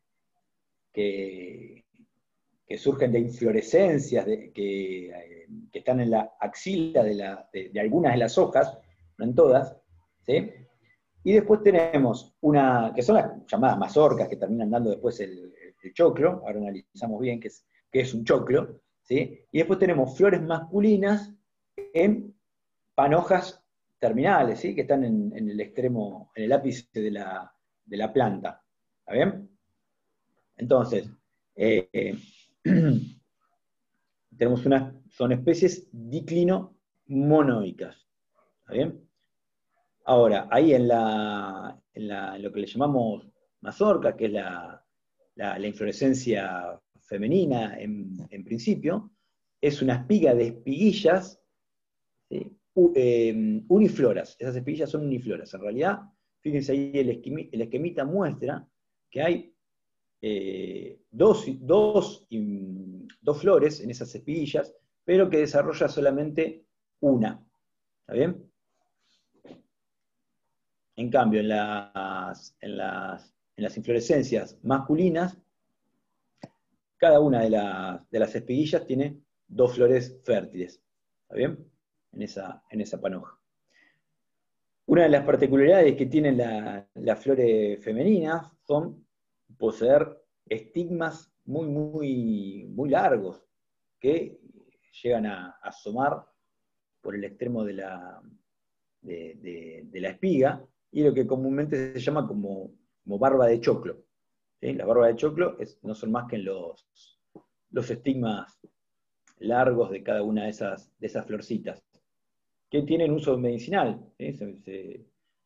que surgen de inflorescencias que están en la axila de algunas de las hojas, no en todas, ¿sí? Y después tenemos que son las llamadas mazorcas, que terminan dando después el choclo. Ahora analizamos bien qué es un choclo, ¿sí? Y después tenemos flores masculinas en panojas terminales, ¿sí? Que están en el extremo, en el ápice de la planta. ¿Está bien? Entonces, son especies diclino-monoicas. ¿Está bien? Ahora, ahí en lo que le llamamos mazorca, que es la inflorescencia femenina en principio, es una espiga de espiguillas, ¿sí? Unifloras. Esas espiguillas son unifloras. En realidad, fíjense ahí, el esquemita muestra que hay dos flores en esas espiguillas, pero que desarrolla solamente una. ¿Está bien? En cambio, en las inflorescencias masculinas cada una de las espiguillas tiene 2 flores fértiles, ¿está bien? En esa panoja. Una de las particularidades que tienen las flores femeninas son poseer estigmas muy, muy, muy largos, que llegan a asomar por el extremo de la espiga, y lo que comúnmente se llama como barba de choclo. ¿Sí? La barba de choclo no son más que los estigmas largos de cada una de esas florcitas, que tienen uso medicinal. ¿Sí?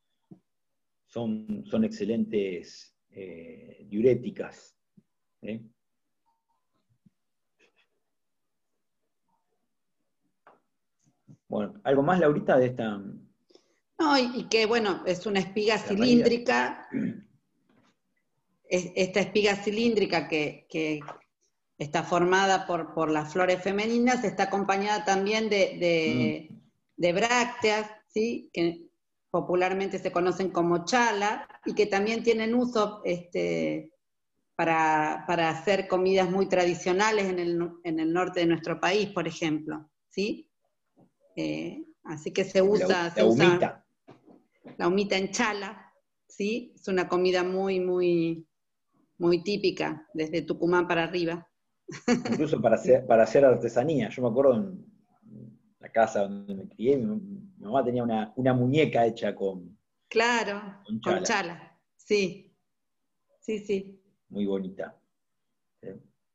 Son excelentes diuréticas. ¿Sí? Bueno, ¿algo más, Laurita, de esta? No, y que bueno, es una espiga cilíndrica. Esta espiga cilíndrica que está formada por las flores femeninas está acompañada también de brácteas, ¿sí? Que popularmente se conocen como chala, y que también tienen uso para hacer comidas muy tradicionales en el norte de nuestro país, por ejemplo, ¿sí? Así que se usa la humita en chala, ¿sí? Es una comida muy, muy, muy típica desde Tucumán para arriba. Incluso para hacer artesanía. Yo me acuerdo en la casa donde me crié, mi mamá tenía una muñeca hecha con chala. Sí, sí, sí. Muy bonita. ¿Sí?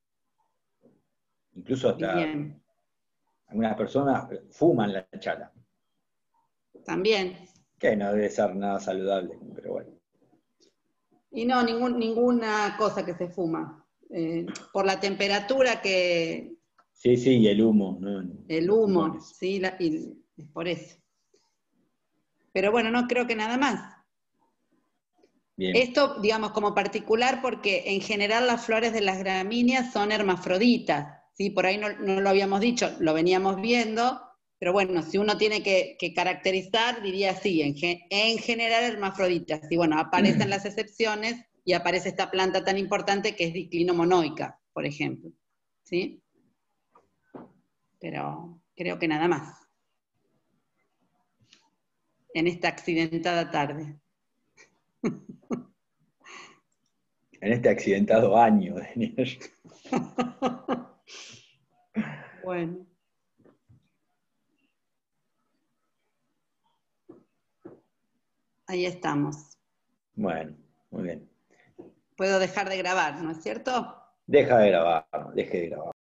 Incluso hasta Bien. algunas personas fuman la chala. También. Que no debe ser nada saludable, pero bueno. Y no, ninguna cosa que se fuma. Por la temperatura que... Sí, y el humo, ¿no? El humo, sí, y es por eso. Pero bueno, no creo que nada más. Bien. Esto, digamos, como particular, porque en general las flores de las gramíneas son hermafroditas, ¿sí? Por ahí no lo habíamos dicho, lo veníamos viendo, pero bueno, si uno tiene que caracterizar, diría sí, en general hermafroditas. Y bueno, aparecen las excepciones y aparece esta planta tan importante que es diclinomonoica, por ejemplo, ¿sí? Pero creo que nada más. En esta accidentada tarde. En este accidentado año, Daniel. Bueno. Ahí estamos. Bueno, muy bien. Puedo dejar de grabar, ¿no es cierto? Deje de grabar.